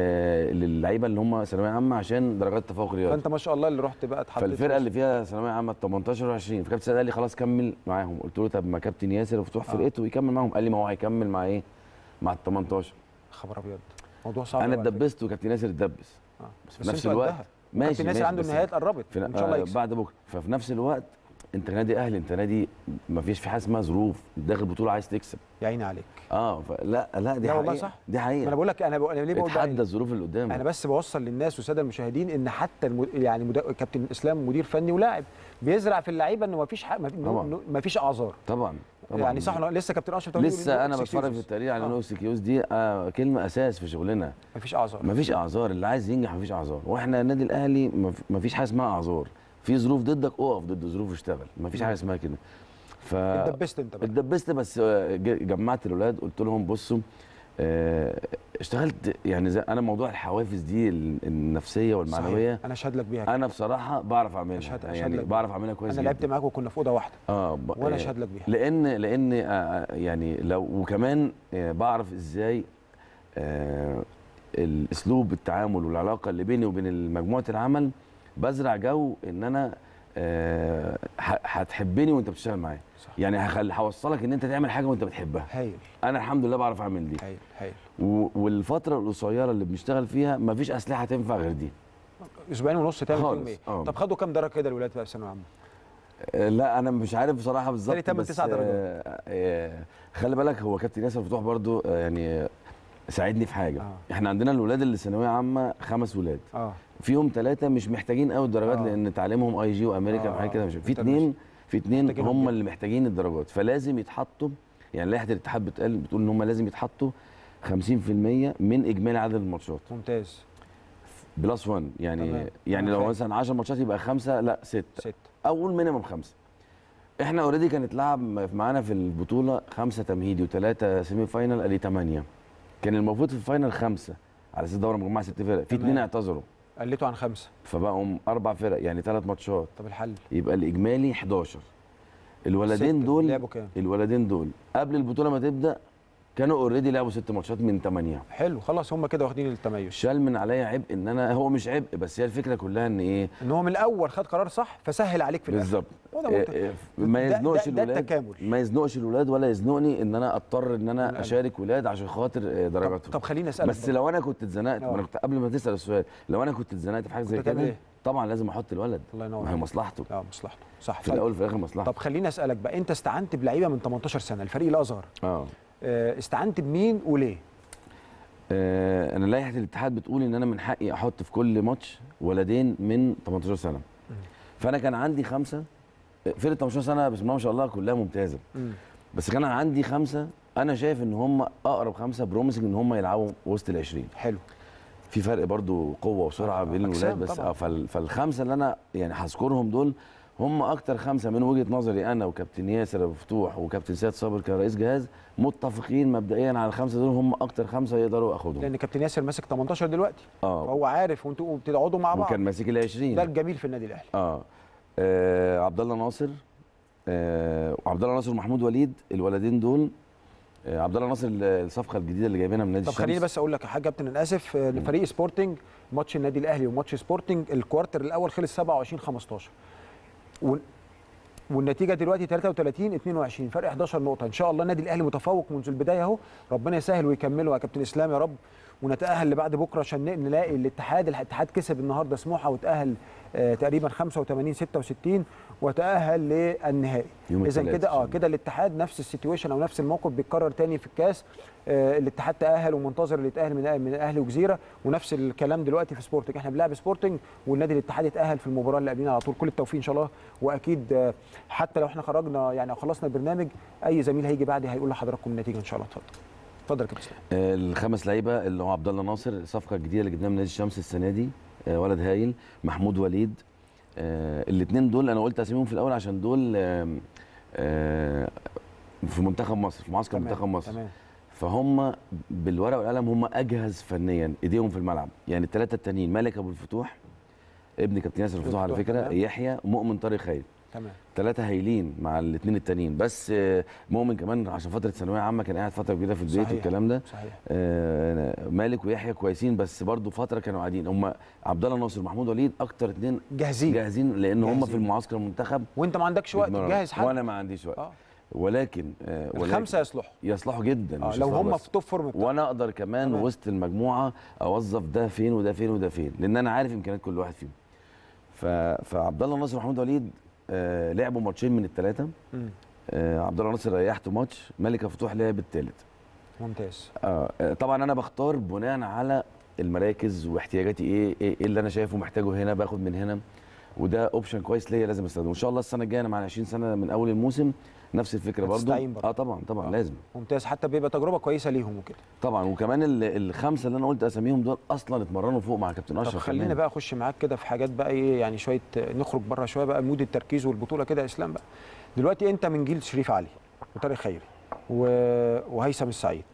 للعيبه اللي هم ثانويه عامه عشان درجات التفوق الرياضي. فانت ما شاء الله اللي رحت بقى اتحطيت فالفرقه اللي فيها ثانويه عامه تمنتاشر وعشرين، فكابتن سيد قال لي خلاص كمل معاهم. قلت له طب ما كابتن ياسر وفتوح فرقته يكمل معاهم. قال لي ما هو هيكمل مع ايه؟ مع ال تمنتاشر. خبر ابيض، موضوع صعب. انا اتدبست وكابتن ياسر اتدبس. آه. بس في نفس الوقت ماشي كابتن ياسر عنده النهايات قربت ان شاء الله يكسب بعد بكره. ففي نفس الوقت انت نادي اهلي، انت نادي ما فيش في حاجه اسمها ظروف، داخل بطوله عايز تكسب. يا عيني عليك. اه لا لا دي لا حقيقه والله صح، دي حقيقه. انا بقول لك انا, أنا ليه بقول اتحدى الظروف اللي قدامك. انا بس بوصل للناس والساده المشاهدين ان حتى المد... يعني مد... كابتن اسلام مدير فني ولاعب بيزرع في اللعيبه انه ما فيش حق... ما فيش اعذار. طبعا طبعا يعني صح. لسه كابتن اشرف لسه انا بتفرج في التقرير على نو اكسكيوز دي آه كلمه اساس في شغلنا. ما فيش اعذار، ما فيش اعذار، اللي عايز ينجح ما فيش اعذار. واحنا النادي الاهلي ما فيش حاجه اسمها اعذار، في ظروف ضدك اقف ضد ظروف واشتغل، ما فيش حاجه اسمها كده. ف اتدبست انت بقى؟ اتدبست، بس جمعت الاولاد قلت لهم بصوا اشتغلت يعني زي انا موضوع الحوافز دي النفسيه والمعنويه. صحيح. انا اشهد لك بيها. انا بصراحه بعرف اعملها، أشهد يعني أشهد بعرف اعملها كويس. انا لعبت معاك وكنا في اوضه واحده. اه ب... وانا اشهد لك بيها. لان لان آه يعني لو وكمان آه بعرف ازاي آه الاسلوب التعامل والعلاقه اللي بيني وبين مجموعه العمل، بزرع جو ان انا أه هتحبني وانت بتشتغل معايا. يعني هخلي هوصلك ان انت تعمل حاجه وانت بتحبها. هايل. انا الحمد لله بعرف اعمل دي. هايل هايل. والفتره القصيره اللي بنشتغل فيها مفيش اسلحه تنفع غير دي. اسبوعين ونص تعمل فيهم ايه؟ أوه. طب خدوا كام درجه كده الولاد بقى في ثانويه عامه؟ أه لا انا مش عارف بصراحه بالظبط، بس تمن تسع درجات. أه أه خلي بالك هو كابتن ياسر فتوح برضو أه يعني ساعدني في حاجه. آه. احنا عندنا الولاد اللي ثانويه عامه خمس ولاد. اه فيهم ثلاثه مش محتاجين قوي الدرجات آه. لان تعليمهم اي جي وامريكا وحاجه كده. مش في اثنين في اثنين هم اللي محتاجين الدرجات، فلازم يتحطوا. يعني لائحه الاتحاد بتقول بتقول ان هم لازم يتحطوا خمسين في المية من اجمالي عدد الماتشات. ممتاز. بلس واحد يعني تمام. يعني لو مثلا عشر ماتشات يبقى خمسه، لا ستة ستة اول مينيمم خمسه. احنا اوريدي كانت لعب معانا في البطوله خمسه تمهيدي وثلاثه سيمي فاينل، قال لي ثمانيه. كان المفروض في الفاينل خمسه على اساس دوره مجموعه ست فرق، في اثنين اعتذروا قلتوا عن خمسه فبقوا اربع فرق يعني ثلاث ماتشات. طب الحل يبقى الاجمالي احداشر. الولدين دول لعبوا كام؟ الولدين دول قبل البطوله ما تبدا كانوا اوريدي لعبوا ست ماتشات من ثمانيه. حلو خلاص هم كده واخدين التميز. شال من عليا عبء ان انا هو مش عبء، بس هي الفكره كلها ان ايه؟ ان هو من الاول خد قرار صح فسهل عليك في الاخر. بالظبط. إيه ما يزنقش الولاد. ده الولاد ما يزنقش الولاد ولا يزنقني ان انا اضطر ان انا اشارك ولاد عشان خاطر درجاتهم. طب, طب خليني اسالك بس لو انا كنت اتزنقت، ما انا كنت قبل ما تسال السؤال، لو انا كنت اتزنقت في حاجه زي كده إيه؟ طبعا لازم احط الولد. الله ينور. ما هي مصلحته. اه مصلحته صح. في الاول وفي الاخر مصلحته. طب خليني اسالك بقى، انت استعنت بلعيبه من تمنتاشر سنه، الفريق الاصغر. اه استعنت بمين وليه؟ آه انا لائحه الاتحاد بتقول ان انا من حقي احط في كل ماتش ولدين من تمنتاشر سنه. م. فانا كان عندي خمسه، فرقه تمنتاشر سنه بسم الله ما شاء الله كلها ممتازه. م. بس كان عندي خمسه انا شايف ان هم اقرب خمسه بروميسنج ان هم يلعبوا وسط ال عشرين. حلو. في فرق برضو قوه وسرعه آه بين الولاد، بس آه فالخمسه اللي انا يعني هذكرهم دول هم اكتر خمسه من وجهه نظري انا وكابتن ياسر ابو فتوح وكابتن سيد صابر كرئيس جهاز متفقين مبدئيا على الخمسه دول هم اكتر خمسه يقدروا اخدهم. لان كابتن ياسر ماسك تمنتاشر دلوقتي. اه فهو عارف وانتوا بتقعدوا مع بعض. وكان ماسك ال عشرين. ده الجميل في النادي الاهلي. اه, آه عبد الله ناصر آه وعبد الله ناصر ومحمود وليد، الولدين دول آه عبد الله ناصر الصفقه الجديده اللي جايبينها من نادي الشمس. طب خليني بس اقول لك حاجه يا كابتن، انا اسف. لفريق سبورتنج ماتش النادي الاهلي وماتش سبورتنج الكوارتر الاول خلص سبعة وعشرين خمستاشر و... والنتيجه دلوقتي تلاتة وتلاتين اتنين وعشرين، فرق حداشر نقطه. ان شاء الله النادي الاهلي متفوق منذ البدايه اهو، ربنا يسهل ويكمله يا كابتن اسلام يا رب، ونتاهل لبعد بكره عشان نلاقي الاتحاد الاتحاد كسب النهارده سموحه وتاهل آه تقريبا خمسة وتمانين ستة وستين وتاهل للنهائي. اذا كده اه كده الاتحاد نفس السيتويشن او نفس الموقف بيتكرر تاني في الكاس. آه الاتحاد تاهل ومنتظر اللي يتاهل من من الاهلي وجزيره، ونفس الكلام دلوقتي في سبورتنج، احنا بنلعب سبورتنج والنادي الاتحاد يتاهل في المباراه اللي قبلنا على طول. كل التوفيق ان شاء الله. واكيد آه حتى لو احنا خرجنا يعني او خلصنا البرنامج اي زميل هيجي بعدي هيقول لحضراتكم النتيجه ان شاء الله. اتفضل. اتفضل يا كابتن. آه الخمس لعيبه اللي هو عبد الله ناصر الصفقه الجديده اللي جبناها من نادي الشمس السنه دي، آه ولد هايل. محمود وليد، آه الاثنين دول انا قلت اساميهم في الاول عشان دول آه آه في منتخب مصر، في معسكر منتخب مصر. تمام. فهم بالورقه والقلم هم اجهز فنيا، ايديهم في الملعب. يعني الثلاثه التانيين مالك ابو الفتوح ابن كابتن ياسر الفتوح على فكره، تمام. يحيى، مؤمن طارق خير. تمام. ثلاثه هايلين مع الاثنين التانيين، بس مؤمن كمان عشان فتره ثانويه عامه كان قاعد فتره كبيره في البيت. صحيح. والكلام ده. صحيح. آه مالك ويحيى كويسين بس برضو فتره كانوا قاعدين. هم عبد الله ناصر ومحمود وليد اكتر اثنين جاهزين جاهزين لان هم في المعسكر المنتخب وانت ما عندكش وقت تجهز حد وانا ما عنديش وقت. آه. ولكن آه الخمسه يصلحوا يصلحوا جدا. آه لو هم في توب فورم بتاعهم، وانا اقدر كمان تمام. وسط المجموعه اوظف ده فين وده فين وده فين، لان انا عارف امكانيات كل واحد فيهم. فعبد الله ناصر ومحمود وليد آه لعبوا ماتشين من الثلاثه. آه عبد الله ناصر ريحته ماتش، مالك فتوح لعب الثالث. ممتاز. آه طبعا انا بختار بناء على المراكز واحتياجاتي ايه ايه اللي انا شايفه محتاجه هنا باخد من هنا، وده اوبشن كويس ليا لازم استخدمه. ان شاء الله السنه الجايه انا مع عشرين سنه من اول الموسم نفس الفكره برضه. اه طبعا طبعا آه. لازم. ممتاز، حتى بيبقى تجربه كويسه ليهم وكده. طبعا وكمان الخمسه اللي انا قلت اساميهم دول اصلا اتمرنوا فوق مع كابتن اشرف. طب خلينا بقى اخش معاك كده في حاجات بقى ايه يعني شويه نخرج بره شويه بقى مود التركيز والبطوله كده يا اسلام بقى. دلوقتي انت من جيل شريف علي وطارق خيري و... وهيثم السعيد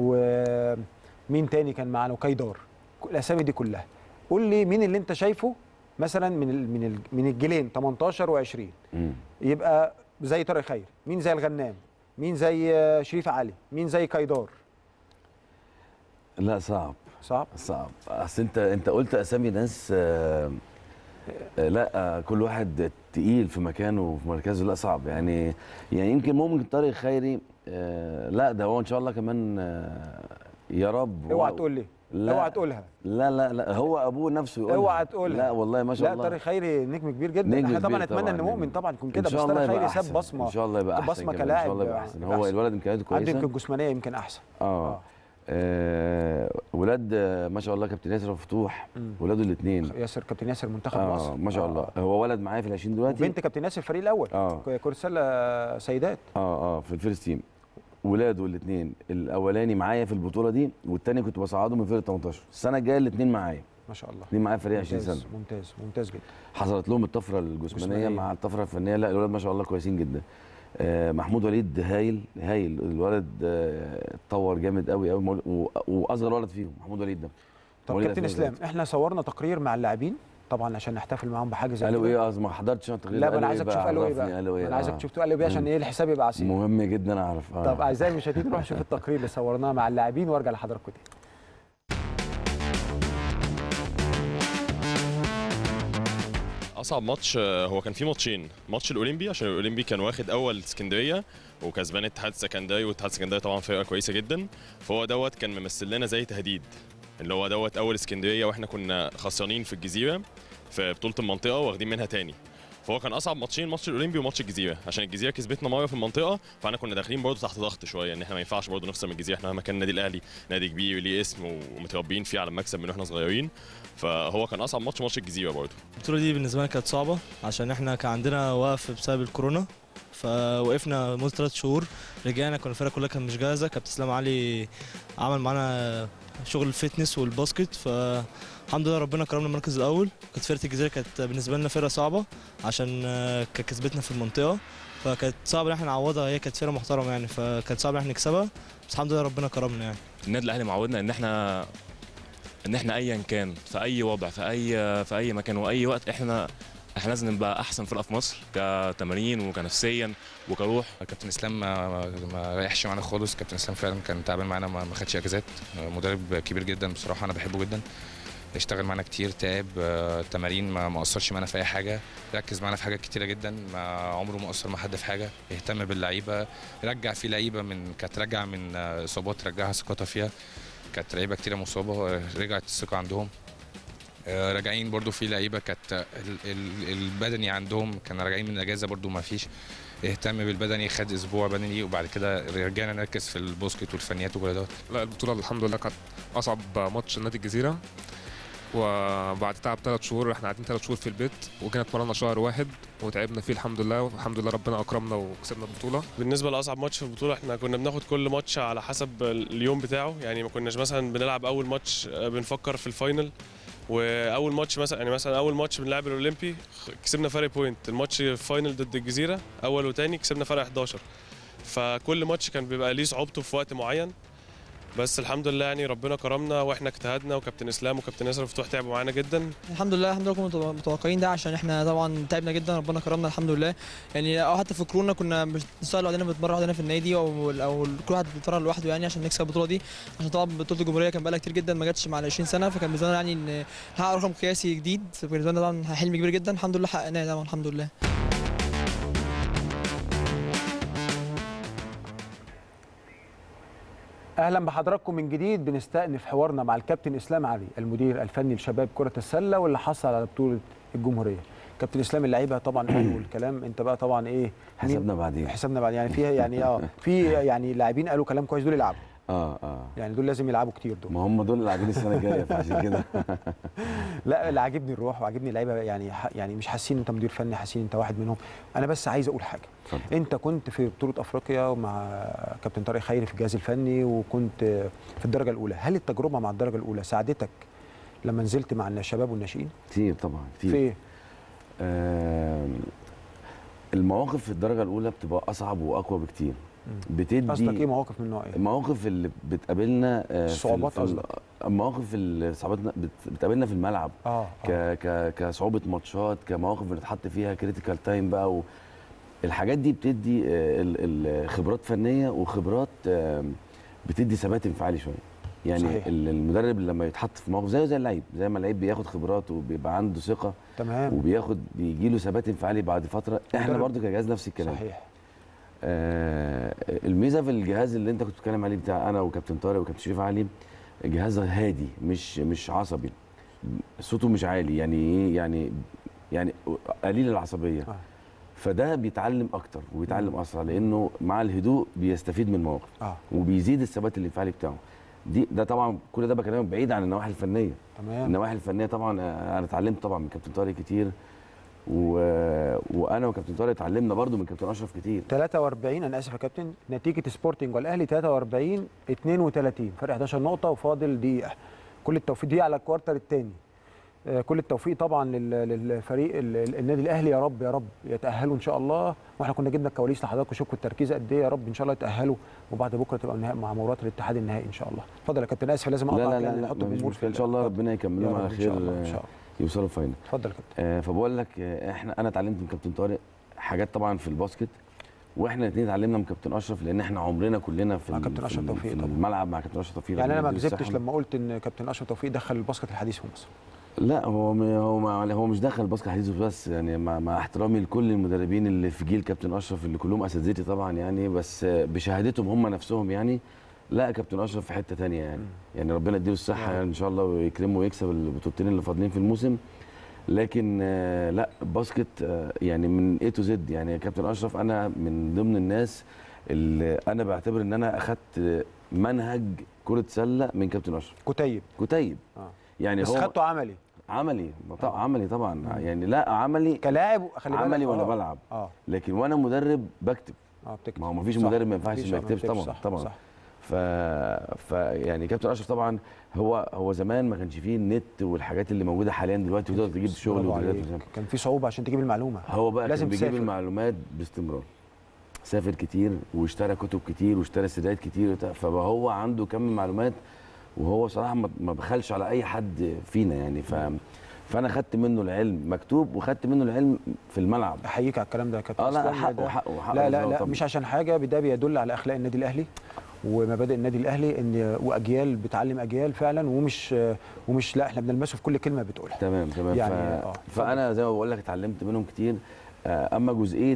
ومين تاني كان معانا وكايدار، الاسامي دي كلها قول لي مين اللي انت شايفه مثلا من ال... من ال... من الجيلين تمنتاشر وعشرين يبقى زي طارق خيري، مين زي الغنام، مين زي شريف علي، مين زي كايدار؟ لا صعب صعب صعب اصل انت انت قلت اسامي ناس آه آه لا آه كل واحد تقيل في مكانه وفي مركزه. لا صعب يعني يعني يمكن ممكن طارق خيري آه لا ده هو ان شاء الله كمان آه يا رب. اوعى تقول لي لا اوعى تقولها. لا لا لا هو ابوه نفسه يقولها. اوعى تقولها. لا والله ما شاء الله. لا طارق خيري نجم كبير جدا. احنا طبعا نتمنى ان مؤمن طبعا يكون كده، بس طارق خيري ساب بصمه ان شاء الله يبقى احسن. بصمه كلاعب ان شاء الله يبقى احسن. هو الولد امكانياته كويسه، عنده يمكن جسمانيه يمكن احسن. اه, آه. آه ولاد ما شاء الله كابتن ياسر فتوح ولاده الاثنين. ياسر كابتن ياسر منتخب آه مصر ما شاء الله. آه. هو ولد معايا في العشرين دلوقتي، وبنت كابتن ياسر الفريق الاول اه كره سله سيدات اه اه في الفيرست تيم. ولاده الاثنين، الاولاني معايا في البطوله دي والثاني كنت بصعده من فرقه تمنتاشر. السنه الجايه الاثنين معايا ما شاء الله. الاثنين معايا فريق عشرين سنه. ممتاز ممتاز جدا. حصلت لهم الطفره الجسمانيه مع الطفره الفنيه. لا الولاد ما شاء الله كويسين جدا. آه محمود وليد هايل هايل الولد اتطور آه جامد قوي قوي، واصغر ولد فيهم محمود وليد ده. طب كابتن اسلام احنا صورنا تقرير مع اللاعبين طبعا عشان نحتفل معاهم بحاجه زي قالوا ايه؟ ما حضرتش التقرير. لا، ما انا عايزك تشوف قالوا ايه بقى. قالوا ايه؟ انا عايزك تشوف قالوا ايه عشان ايه الحساب يبقى عسير. مهم جدا اعرف. آه. طب اعزائي المشاهدين نروح نشوف التقرير اللي صورناه مع اللاعبين وارجع لحضراتكم تاني. اصعب ماتش هو كان في ماتشين، ماتش الاولمبي عشان الاولمبي كان واخد اول اسكندريه وكسبان اتحاد السكندري، والاتحاد السكندري طبعا فرقه كويسه جدا، فهو دوت كان ممثل لنا زي تهديد، اللي هو دوت اول اسكندريه واحنا كنا خسرانين في الجزيره في بطوله المنطقه واخدين منها تاني، فهو كان اصعب ماتشين، ماتش الاولمبي وماتش الجزيره، عشان الجزيره كسبتنا مره في المنطقه، فاحنا كنا داخلين برضه تحت ضغط شويه ان احنا ما ينفعش برضه نخسر من الجزيره، احنا مكان النادي الاهلي نادي كبير ليه اسم ومتربيين فيه على المكسب من واحنا صغيرين، فهو كان اصعب ماتش ماتش الجزيره برضه. البطوله دي بالنسبه لنا كانت صعبه عشان احنا كان عندنا وقف بسبب الكورونا، فوقفنا مده ثلاث شهور، رجعنا كنا الفرقه كلها كانت مش جاهزه، كابتن اسلام علي عمل معانا شغل الفتنس والباسكت، فالحمد لله ربنا كرمنا المركز الاول. كانت فرقه الجزيره كانت بالنسبه لنا فرقه صعبه عشان كانت كسبتنا في المنطقه، فكانت صعب ان احنا نعوضها، هي كانت فرقه محترمه يعني، فكانت صعب ان احنا نكسبها، بس الحمد لله ربنا كرمنا يعني. النادي الاهلي معودنا ان احنا ان احنا ايا كان في اي وضع في اي في اي مكان واي وقت احنا احنا لازم نبقى احسن فرقه في مصر كتمارين وكنفسيا وكروح. كابتن اسلام ما ما ريحش معانا خالص، كابتن اسلام فعلا كان تعبان معانا، ما خدش اجازات، مدرب كبير جدا بصراحه، انا بحبه جدا، اشتغل معانا كتير، تعب، التمارين ما قصرش معانا في اي حاجه، ركز معانا في حاجات كتيره جدا، ما عمره ما قصر مع حد في حاجه، اهتم باللعيبه، رجع في لعيبه من كانت راجعه من اصابات رجعها ثقتها فيها، كانت لعيبه كتيره مصابه رجعت الثقه عندهم، راجعين برضو في لعيبه كانت البدني عندهم كانوا راجعين من الاجازه برضو ما فيش، اهتم بالبدني، خد اسبوع بدني وبعد كده رجعنا نركز في الباسكت والفنيات وكل دوت. لا البطوله الحمد لله كانت اصعب ماتش نادي الجزيره، وبعد تعب ثلاث شهور احنا قاعدين ثلاث شهور في البيت وكانت اتمرنا شهر واحد وتعبنا فيه الحمد لله، والحمد لله ربنا اكرمنا وكسبنا البطوله. بالنسبه لاصعب ماتش في البطوله احنا كنا بناخد كل ماتش على حسب اليوم بتاعه، يعني ما كناش مثلا بنلعب اول ماتش بنفكر في الفاينل، واول ماتش مثلا يعني مثلا اول ماتش بنلعب الاولمبي كسبنا فرق بوينت، الماتش الفاينل ضد الجزيره اول وثاني كسبنا فرق احداشر، فكل ماتش كان بيبقى ليه صعوبته في وقت معين، بس الحمد لله يعني ربنا كرمنا واحنا اجتهدنا، وكابتن اسلام وكابتن ياسر مفتوح تعبوا معانا جدا. الحمد لله الحمد لله كنا متوقعين ده عشان احنا طبعا تعبنا جدا، ربنا كرمنا الحمد لله، يعني او حتى في كورونا كنا بنشتغل لوحدنا، بنتمرن لوحدنا في النادي او او كل واحد بيتمرن لوحده يعني عشان نكسب البطوله دي، عشان طبعا بطوله الجمهوريه كان بقى لها كتير جدا ما جاتش مع ال عشرين سنه، فكان بالنسبه لنا يعني ان نحقق رقم قياسي جديد، بالنسبه لنا طبعا حلم كبير جدا، الحمد لله حققناه طبعا الحمد لله. اهلا بحضراتكم من جديد، بنستأنف حوارنا مع الكابتن اسلام علي المدير الفني لشباب كرة السلة واللي حصل على بطولة الجمهورية. كابتن اسلام اللعيبه طبعا قالوا الكلام، انت بقى طبعا ايه حسبنا بعدين حسبنا بعدين يعني فيها يعني اه في يعني لاعبين قالوا كلام كويس، دول يلعبوا اه اه يعني دول لازم يلعبوا كتير دول، ما هم دول اللي لاعبين السنه الجايه فعشان كده لا اللي عاجبني الروح وعاجبني اللعيبه، يعني يعني مش حاسين انت مدير فني، حاسين انت واحد منهم. انا بس عايز اقول حاجه، فضل. انت كنت في بطوله افريقيا مع كابتن طارق خيري في الجهاز الفني وكنت في الدرجه الاولى، هل التجربه مع الدرجه الاولى ساعدتك لما نزلت مع الشباب والناشئين؟ كتير طبعا كتير. في ايه؟ آه المواقف في الدرجه الاولى بتبقى اصعب واقوى بكتير. بتدي قصدك ايه مواقف من نوع ايه؟ المواقف اللي بتقابلنا الصعوبات قصدك؟ المواقف اللي صعوباتنا بتقابلنا في الملعب اه ك ك كصعوبه ماتشات، كمواقف بنتحط فيها كريتيكال تايم بقى و... الحاجات دي بتدي الخبرات فنيه وخبرات بتدي ثبات انفعالي شويه. يعني صحيح. المدرب لما يتحط في موقف زيه زي اللعيب، زي ما اللعيب بياخد خبرات وبيبقى عنده ثقه تمام وبياخد بيجي له ثبات انفعالي بعد فتره، احنا برضو كجهاز نفس الكلام. صحيح. آه الميزه في الجهاز اللي انت كنت بتتكلم عليه بتاع انا وكابتن طارق وكابتن شريف علي، جهاز هادي مش مش عصبي، صوته مش عالي، يعني ايه يعني يعني قليل العصبيه آه. فده بيتعلم اكتر وبيتعلم اسرع، لانه مع الهدوء بيستفيد من المواقف آه. وبيزيد الثبات الانفعالي بتاعه. دي ده طبعا كل ده بكلمك بعيد عن النواحي الفنيه. تمام. النواحي الفنيه طبعا انا اتعلمت طبعا من كابتن طارق كتير، و... وانا وكابتن طارق اتعلمنا برضو من كابتن اشرف كتير. ثلاثة وأربعين انا اسف يا كابتن، نتيجه سبورتنج والاهلي ثلاثة وأربعين اثنين وثلاثين، فرق احداشر نقطه وفاضل دقيقه. كل التوفيق دي على الكوارتر الثاني. كل التوفيق طبعا للفريق النادي الاهلي، يا رب يا رب يتاهلوا ان شاء الله، واحنا كنا جبنا الكواليس لحضراتكم وشوفوا التركيز قد ايه، يا رب ان شاء الله يتاهلوا وبعد بكره تبقى النهائي مع مباراه الاتحاد النهائي ان شاء الله. اتفضل يا كابتن، اسف لازم اقطعك لان نحط الجمهور ان شاء الله ربنا يكملهم على خير ان شاء الله. يوصلوا فاينل. اتفضل يا كابتن. آه فبقول لك آه احنا انا اتعلمت من كابتن طارق حاجات طبعا في الباسكت، واحنا الاثنين اتعلمنا من كابتن اشرف، لان احنا عمرنا كلنا في, مع كابتن اشرف توفيق في الملعب مع كابتن اشرف توفيق. يعني انا ما كذبتش لما قلت ان كابتن اشرف توفيق دخل الباسكت الحديث في مصر. لا هو هو هو مش دخل الباسكت الحديث بس، يعني مع, مع احترامي لكل المدربين اللي في جيل كابتن اشرف اللي كلهم اساتذتي طبعا يعني، بس بشهادتهم هم نفسهم يعني. لا كابتن اشرف في حته ثانيه يعني، يعني ربنا يديله الصحه يعني ان شاء الله ويكرمه ويكسب البطولتين اللي فاضلين في الموسم. لكن لا باسكت يعني من اي تو زد يعني. كابتن اشرف انا من ضمن الناس اللي انا بعتبر ان انا اخذت منهج كره سله من كابتن اشرف. كتيب كتيب اه يعني. بس هو خدته عملي عملي طبعا عملي طبعا مم. يعني لا عملي كلاعب خلي بالك عملي وانا آه. بلعب اه لكن وانا مدرب بكتب. اه بتكتب. ما هو ما فيش مدرب ما ينفعش ما يكتبش طبعا صح. طبعا صح. ف... ف يعني كابتن اشرف طبعا هو هو زمان ما كانش فيه النت والحاجات اللي موجوده حاليا دلوقتي وتقدر تجيب شغل. كان في صعوبه عشان تجيب المعلومه. هو بقى لازم كان بيجيب المعلومات باستمرار. سافر كتير واشترى كتب كتير واشترى سيدات كتير، فبقى هو عنده كم معلومات، وهو صراحه ما بخلش على اي حد فينا يعني. ف فانا خدت منه العلم مكتوب وخدت منه العلم في الملعب. احييك على الكلام ده يا كابتن. اه لا حقه حقه حقه. لا لا لا مش عشان حاجه، ده بيدل على اخلاق النادي الاهلي ومبادئ النادي الاهلي، ان واجيال بتعلم اجيال فعلا، ومش ومش لا احنا بنلمسه في كل كلمه بتقولها. تمام تمام يعني. ف... آه. فانا زي ما بقول لك اتعلمت منهم كتير. اما جزئيه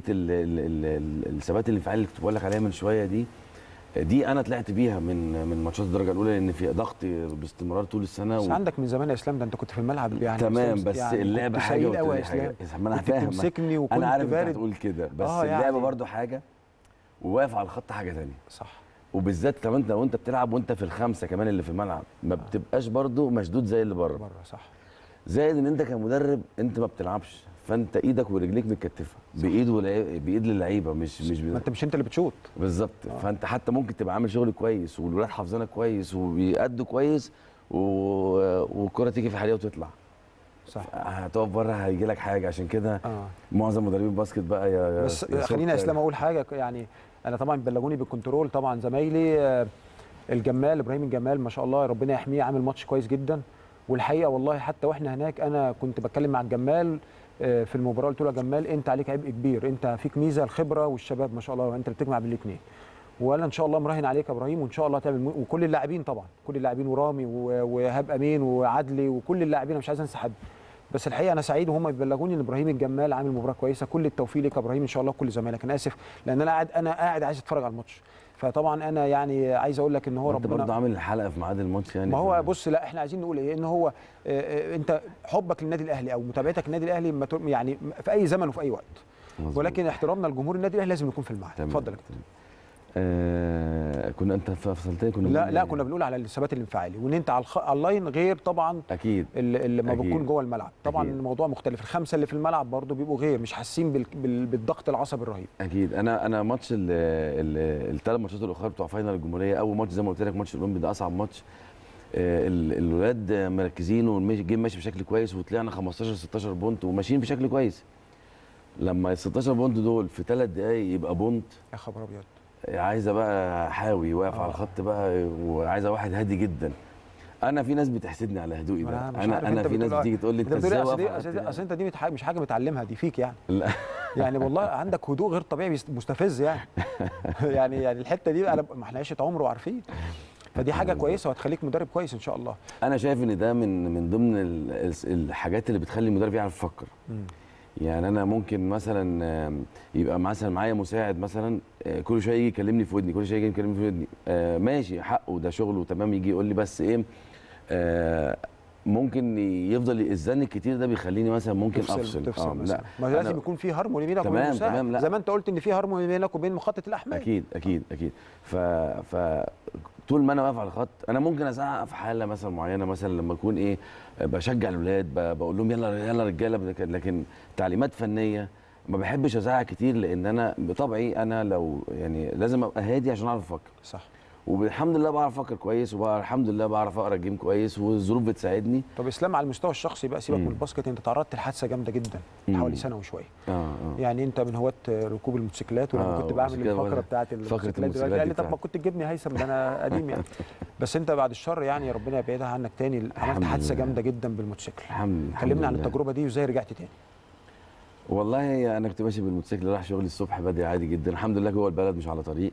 الثبات الانفعالي اللي كنت بقول لك عليها من شويه دي دي انا طلعت بيها من من ماتشات الدرجه الاولى، لان في ضغط باستمرار طول السنه. بس و... عندك من زمان يا اسلام، ده انت كنت في الملعب يعني. تمام بس يعني اللعبه حاجه قوي يا اسلام. انا فاهم تمسكني وكنت انا عارف بارد. انت هتقول كده، بس آه اللعبه يعني. برده حاجه وواقف على الخط حاجه ثانيه. صح. وبالذات كمان انت وانت بتلعب وانت في الخمسه كمان اللي في الملعب ما بتبقاش برده مشدود زي اللي بره. بره صح. زائد ان انت كمدرب انت ما بتلعبش، فانت ايدك ورجليك متكتفه بايد ولعيب بايد للعيبه، مش مش ما انت مش انت اللي بتشوط بالظبط. آه. فانت حتى ممكن تبقى عامل شغل كويس والولاد حافظينك كويس وبيأدوا كويس و... والكره تيجي في حاليها وتطلع. صح. هتقف بره هيجي لك حاجه. عشان كده آه. معظم مدربين الباسكت بقى يا بس يا خلينا يا اسلام اقول حاجه يعني. انا طبعا بلغوني بالكنترول طبعا زمايلي الجمال ابراهيم الجمال ما شاء الله ربنا يحميه، عامل ماتش كويس جدا. والحقيقه والله حتى واحنا هناك انا كنت بتكلم مع الجمال في المباراه، قلت له يا جمال انت عليك عبء كبير، انت فيك ميزه الخبره والشباب ما شاء الله، انت اللي بتجمع بين الاثنين. وانا ان شاء الله مراهن عليك يا ابراهيم، وان شاء الله تعمل م... وكل اللاعبين طبعا كل اللاعبين ورامي وهاب امين وعدلي وكل اللاعبين، مش عايز انسى حد. بس الحقيقه انا سعيد وهم بيبلغوني ان ابراهيم الجمال عامل مباراه كويسه. كل التوفيق لك يا ابراهيم ان شاء الله وكل زمايلك. انا اسف لان انا قاعد انا قاعد عايز اتفرج على الماتش، فطبعا انا يعني عايز اقول لك ان هو ربنا انت برضه عامل الحلقه في ميعاد الماتش يعني. ما هو بص لا احنا عايزين نقول ايه، ان هو اه انت حبك للنادي الاهلي او متابعتك للنادي الاهلي يعني في اي زمن وفي اي وقت، مزبوط. ولكن احترامنا لجمهور النادي الاهلي لازم يكون في الميعاد. اتفضل يا كابتن. آه كنا انت فصلتني كنا لا لا كنا بنقول على الثبات الانفعالي، وان انت على الخ... اللاين غير طبعا اكيد اللي ما بتكون جوه الملعب طبعا أكيد. الموضوع مختلف. الخمسه اللي في الملعب برضو بيبقوا غير، مش حاسين بال... بال... بالضغط العصبي الرهيب. اكيد. انا انا ماتش الثلاث ماتشات الاخرى بتوع فاينل الجمهوريه، اول ماتش زي ما قلت لك ماتش الاولمبي ده اصعب ماتش. آه الولاد مركزين والجيم ماشي بشكل كويس، وطلعنا خمستاشر ستاشر بونت وماشيين بشكل كويس. لما ال ستاشر بونت دول في ثلاث دقائق يبقى بونت، يا خبر ابيض، عايزه بقى حاوي واقف آه. على الخط بقى، وعايزه واحد هادي جدا. انا في ناس بتحسدني على هدوئي ده. انا انا في ناس بتيجي تقول لي انت ازاي واقف. اصل انت دي مش حاجه متعلمها، دي فيك يعني. لا يعني والله عندك هدوء غير طبيعي مستفز يعني. يعني يعني الحته دي انا ما احنا عشت عمر وعارفين، فدي حاجه كويسه وهتخليك مدرب كويس ان شاء الله. انا شايف ان ده من من ضمن الحاجات اللي بتخلي المدرب يعرف يفكر. يعني انا ممكن مثلا يبقى مثلا معايا مساعد مثلا كل شويه يجي يكلمني في ودني، كل شويه يجي يكلمني في ودني، آه ماشي حقه ده شغله تمام، يجي يقول لي بس ايه آه ممكن يفضل يأذني كتير، ده بيخليني مثلا ممكن تفصل افصل. تفصل آه لا ما لازم يكون في هارموني بينك وبين المساعد. تمام لا. زي ما انت قلت ان في هارموني بينك وبين مخطط الاحمال. اكيد اكيد اكيد. ف ف طول ما انا واقف على الخط انا ممكن ازعق في حاله مثلا معينه، مثلا لما اكون ايه بشجع الاولاد بقول لهم يلا يلا رجاله، لكن تعليمات فنيه ما بحبش ازعق كتير، لان انا بطبعي انا لو يعني لازم ابقى هادي عشان اعرف افكر. صح. والحمد لله بعرف افكر كويس، والحمد لله بعرف اقرا الجيم كويس، والظروف بتساعدني. طب اسلام، على المستوى الشخصي بقى، سيبك من الباسكت، انت تعرضت لحادثه جامده جدا حوالي سنه وشويه. اه اه يعني انت من هواة ركوب الموتوسيكلات، ولما آه كنت بعمل الفقره بتاعه الموتوسيكلات دلوقتي قال لي طب ما كنت تجيبني هيثم، ده انا قديم يعني. بس انت بعد الشر يعني ربنا يبعدها عنك تاني، عملت حادثه جامده جدا بالموتوسيكل. الحمد لله. كلمنا عن التجربه دي وازاي رجعت تاني. والله انا كنت ماشي بالموتوسيكل رايح شغلي الصبح بدري عادي جدا، الحمد لله جوه البلد مش على طريق.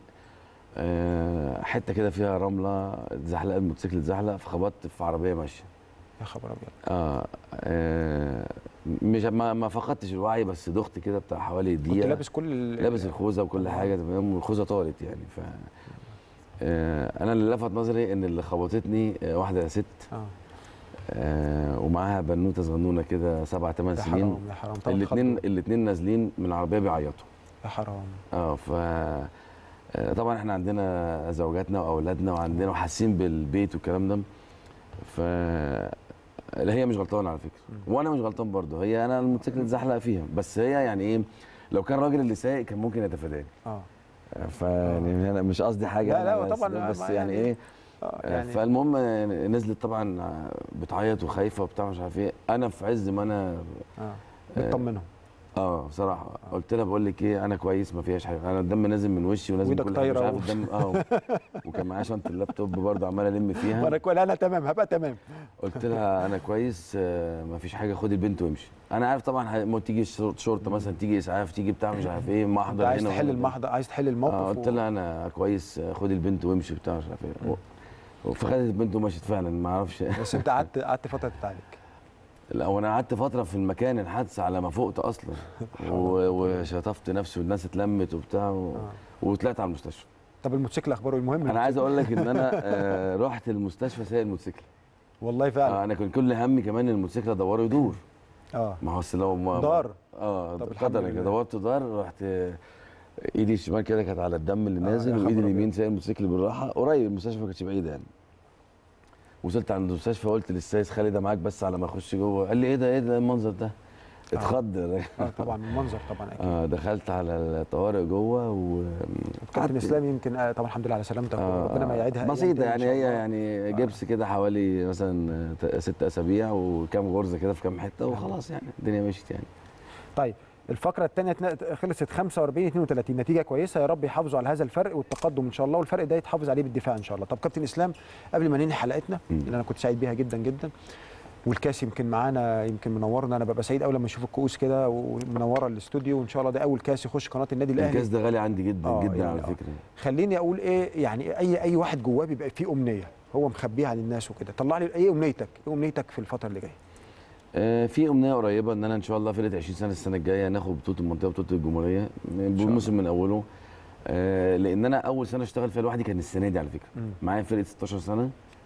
أه حته كده فيها رمله، اتزحلق الموتوسيكل، اتزحلق فخبطت في عربيه ماشيه. يا خبر ابيض. آه, اه مش ما, ما فقدتش الوعي، بس دخت كده بتاع حوالي دقيقه. كنت لابس كل لابس الخوذه وكل حاجه تمام، والخوذه طارت يعني. ف آه انا اللي لفت نظري ان اللي خبطتني واحده ست اه آه ومعاها بنوته صغنونه كده سبع ثمان سنين. يا حرام يا حرام. الاثنين الاثنين نازلين من العربيه بيعيطوا. يا حرام. اه ف طبعا احنا عندنا زوجاتنا واولادنا وعندنا وحاسين بالبيت والكلام ده. ف هي مش غلطانه على فكره، وانا مش غلطان برضه، هي انا الموتوسيكل اتزحلق فيها، بس هي يعني ايه، لو كان راجل اللي سايق كان ممكن يتفاداني. اه فيعني انا مش قصدي حاجه. لا لا بس طبعا، بس يعني, يعني ايه يعني فالمهم نزلت طبعا بتعيط وخايفه وبتاع مش عارف ايه. انا في عز ما انا اه بتطمنهم. اه بصراحه آه. قلت لها بقول لك ايه، انا كويس ما فيهاش حاجه، انا الدم نازل من وشي ونازل من كل حاجه مش عارف الدم اه وكان معايا شنطه اللابتوب برضه عمال الم فيها. وانا كويس، انا تمام، هبقى تمام. قلت لها انا كويس آه ما فيش حاجه، خدي البنت وامشي. انا عارف طبعا ما تيجي شرطه مثلا، تيجي اسعاف، تيجي بتاع مش عارف ايه، محضر هنا عايز تحل المحضر، عايز تحل الموقف. آه قلت لها انا كويس، خدي البنت وامشي بتاع مش عارف ايه. فخدت البنت ومشيت فعلا، ما اعرفش. بس انت قعدت قعدت فتره تتعالج. لا وانا قعدت فتره في المكان الحادثه على ما فقت اصلا وشطفت نفسي والناس اتلمت وبتاع و... آه. وطلعت على المستشفى. طب الموتوسيكل اخباره المهم؟ انا عايز اقول لك ان انا آه رحت المستشفى سايق الموتوسيكل. والله فعلا. آه انا كان كل همي كمان الموتوسيكل ادوره يدور. اه ما هو لو ما دار. اه قدر كده دورته دار، رحت ايدي الشمال كده كانت على الدم اللي نازل، آه وايدي اليمين سايق الموتوسيكل بالراحه، قريب المستشفى ما كانتش بعيده يعني. وصلت عند المستشفى قلت للسيد خالد ده معاك بس على ما اخش جوه، قال لي ايه ده ايه ده المنظر ده؟ اتخض. اه, آه طبعا المنظر طبعا اكيد. اه دخلت على الطوارئ جوه و كابتن اسلام يمكن آه طبعا الحمد لله على سلامتك، آه وربنا ما يعيدها بسيطه يعني. هي يعني جبس كده حوالي مثلا ست اسابيع وكام غرزه كده في كام حته وخلاص يعني الدنيا مشيت يعني. طيب الفقره الثانيه خلصت خمسة وأربعين اثنين وثلاثين، نتيجه كويسه، يا رب يحافظوا على هذا الفرق والتقدم ان شاء الله، والفرق ده يتحافظ عليه بالدفاع ان شاء الله. طب كابتن اسلام، قبل ما ننهي حلقتنا اللي انا كنت سعيد بيها جدا جدا، والكاس يمكن معانا، يمكن منورنا، انا ببقى سعيد اول لما اشوف الكؤوس كده ومنوره الاستوديو، وان شاء الله ده اول كاس يخش قناه النادي الاهلي. الكاس ده غالي عندي جدا آه جدا يعني على فكره. خليني اقول ايه يعني، اي اي واحد جواه بيبقى فيه امنيه هو مخبيها عن الناس وكده، طلع لي ايه امنيتك، ايه امنيتك في الفتره اللي جايه؟ آه في امنيه قريبه ان انا ان شاء الله فرقه عشرين سنه السنه الجايه ناخد بطوله المنطقه وبطوله الجمهوريه بالموسم من اوله. آه لان انا اول سنه اشتغل فيها لوحدي كان السنه دي على فكره. معايا فرقه ستاشر سنه،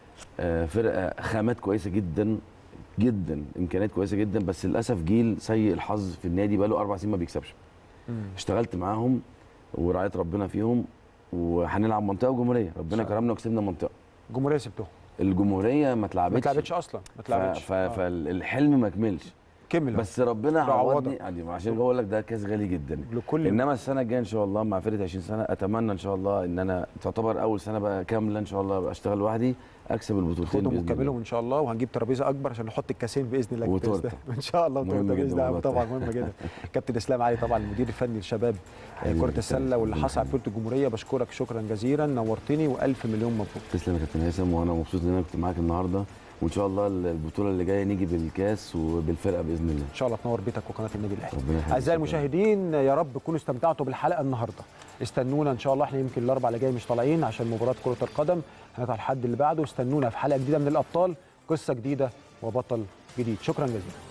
آه فرقه خامات كويسه جدا جدا، امكانيات كويسه جدا، بس للاسف جيل سيء الحظ في النادي بقى له اربع سنين ما بيكسبش. مم. اشتغلت معاهم ورعايه ربنا فيهم، وهنلعب منطقه وجمهوريه، ربنا كرمنا وكسبنا منطقه. الجمهوريه سبتهم؟ الجمهوريه ما اتلعبتش ما اتلعبتش اصلا ما اتلعبتش ف... آه. فالحلم ما كملش، كمل بس ربنا عوضني عشان كده بقول لك ده كاس غالي جدا لكل انما السنه الجايه ان شاء الله مع فرقه عشرين سنه اتمنى ان شاء الله ان انا تعتبر اول سنه بقى كامله ان شاء الله ابقى اشتغل لوحدي اكسب البطولتين باذن الله ونكملهم ان شاء الله، وهنجيب ترابيزه اكبر عشان نحط الكاسين باذن الله وتورته ان شاء الله، وتورته باذن الله طبعا مهمه جدا. كابتن اسلام علي طبعا المدير الفني للشباب كره السله واللي حصل على بطوله الجمهوريه، بشكرك شكرا جزيلا، نورتني والف مليون مبروك. تسلم يا كابتن هيثم، وانا مبسوط ان انا كنت معاك النهارده، وان شاء الله البطوله اللي جايه نيجي بالكاس وبالفرقه باذن الله. ان شاء الله تنور بيتك وقناه النادي الاهلي. اعزائي المشاهدين، يا رب تكونوا استمتعتوا بالحلقه النهارده، استنونا ان شاء الله، احنا يمكن الاربع اللي جاي مش طالعين عشان مباراه كره القدم، هنطلع الحد اللي بعده، استنونا في حلقه جديده من الابطال، قصه جديده وبطل جديد. شكرا جزيلا.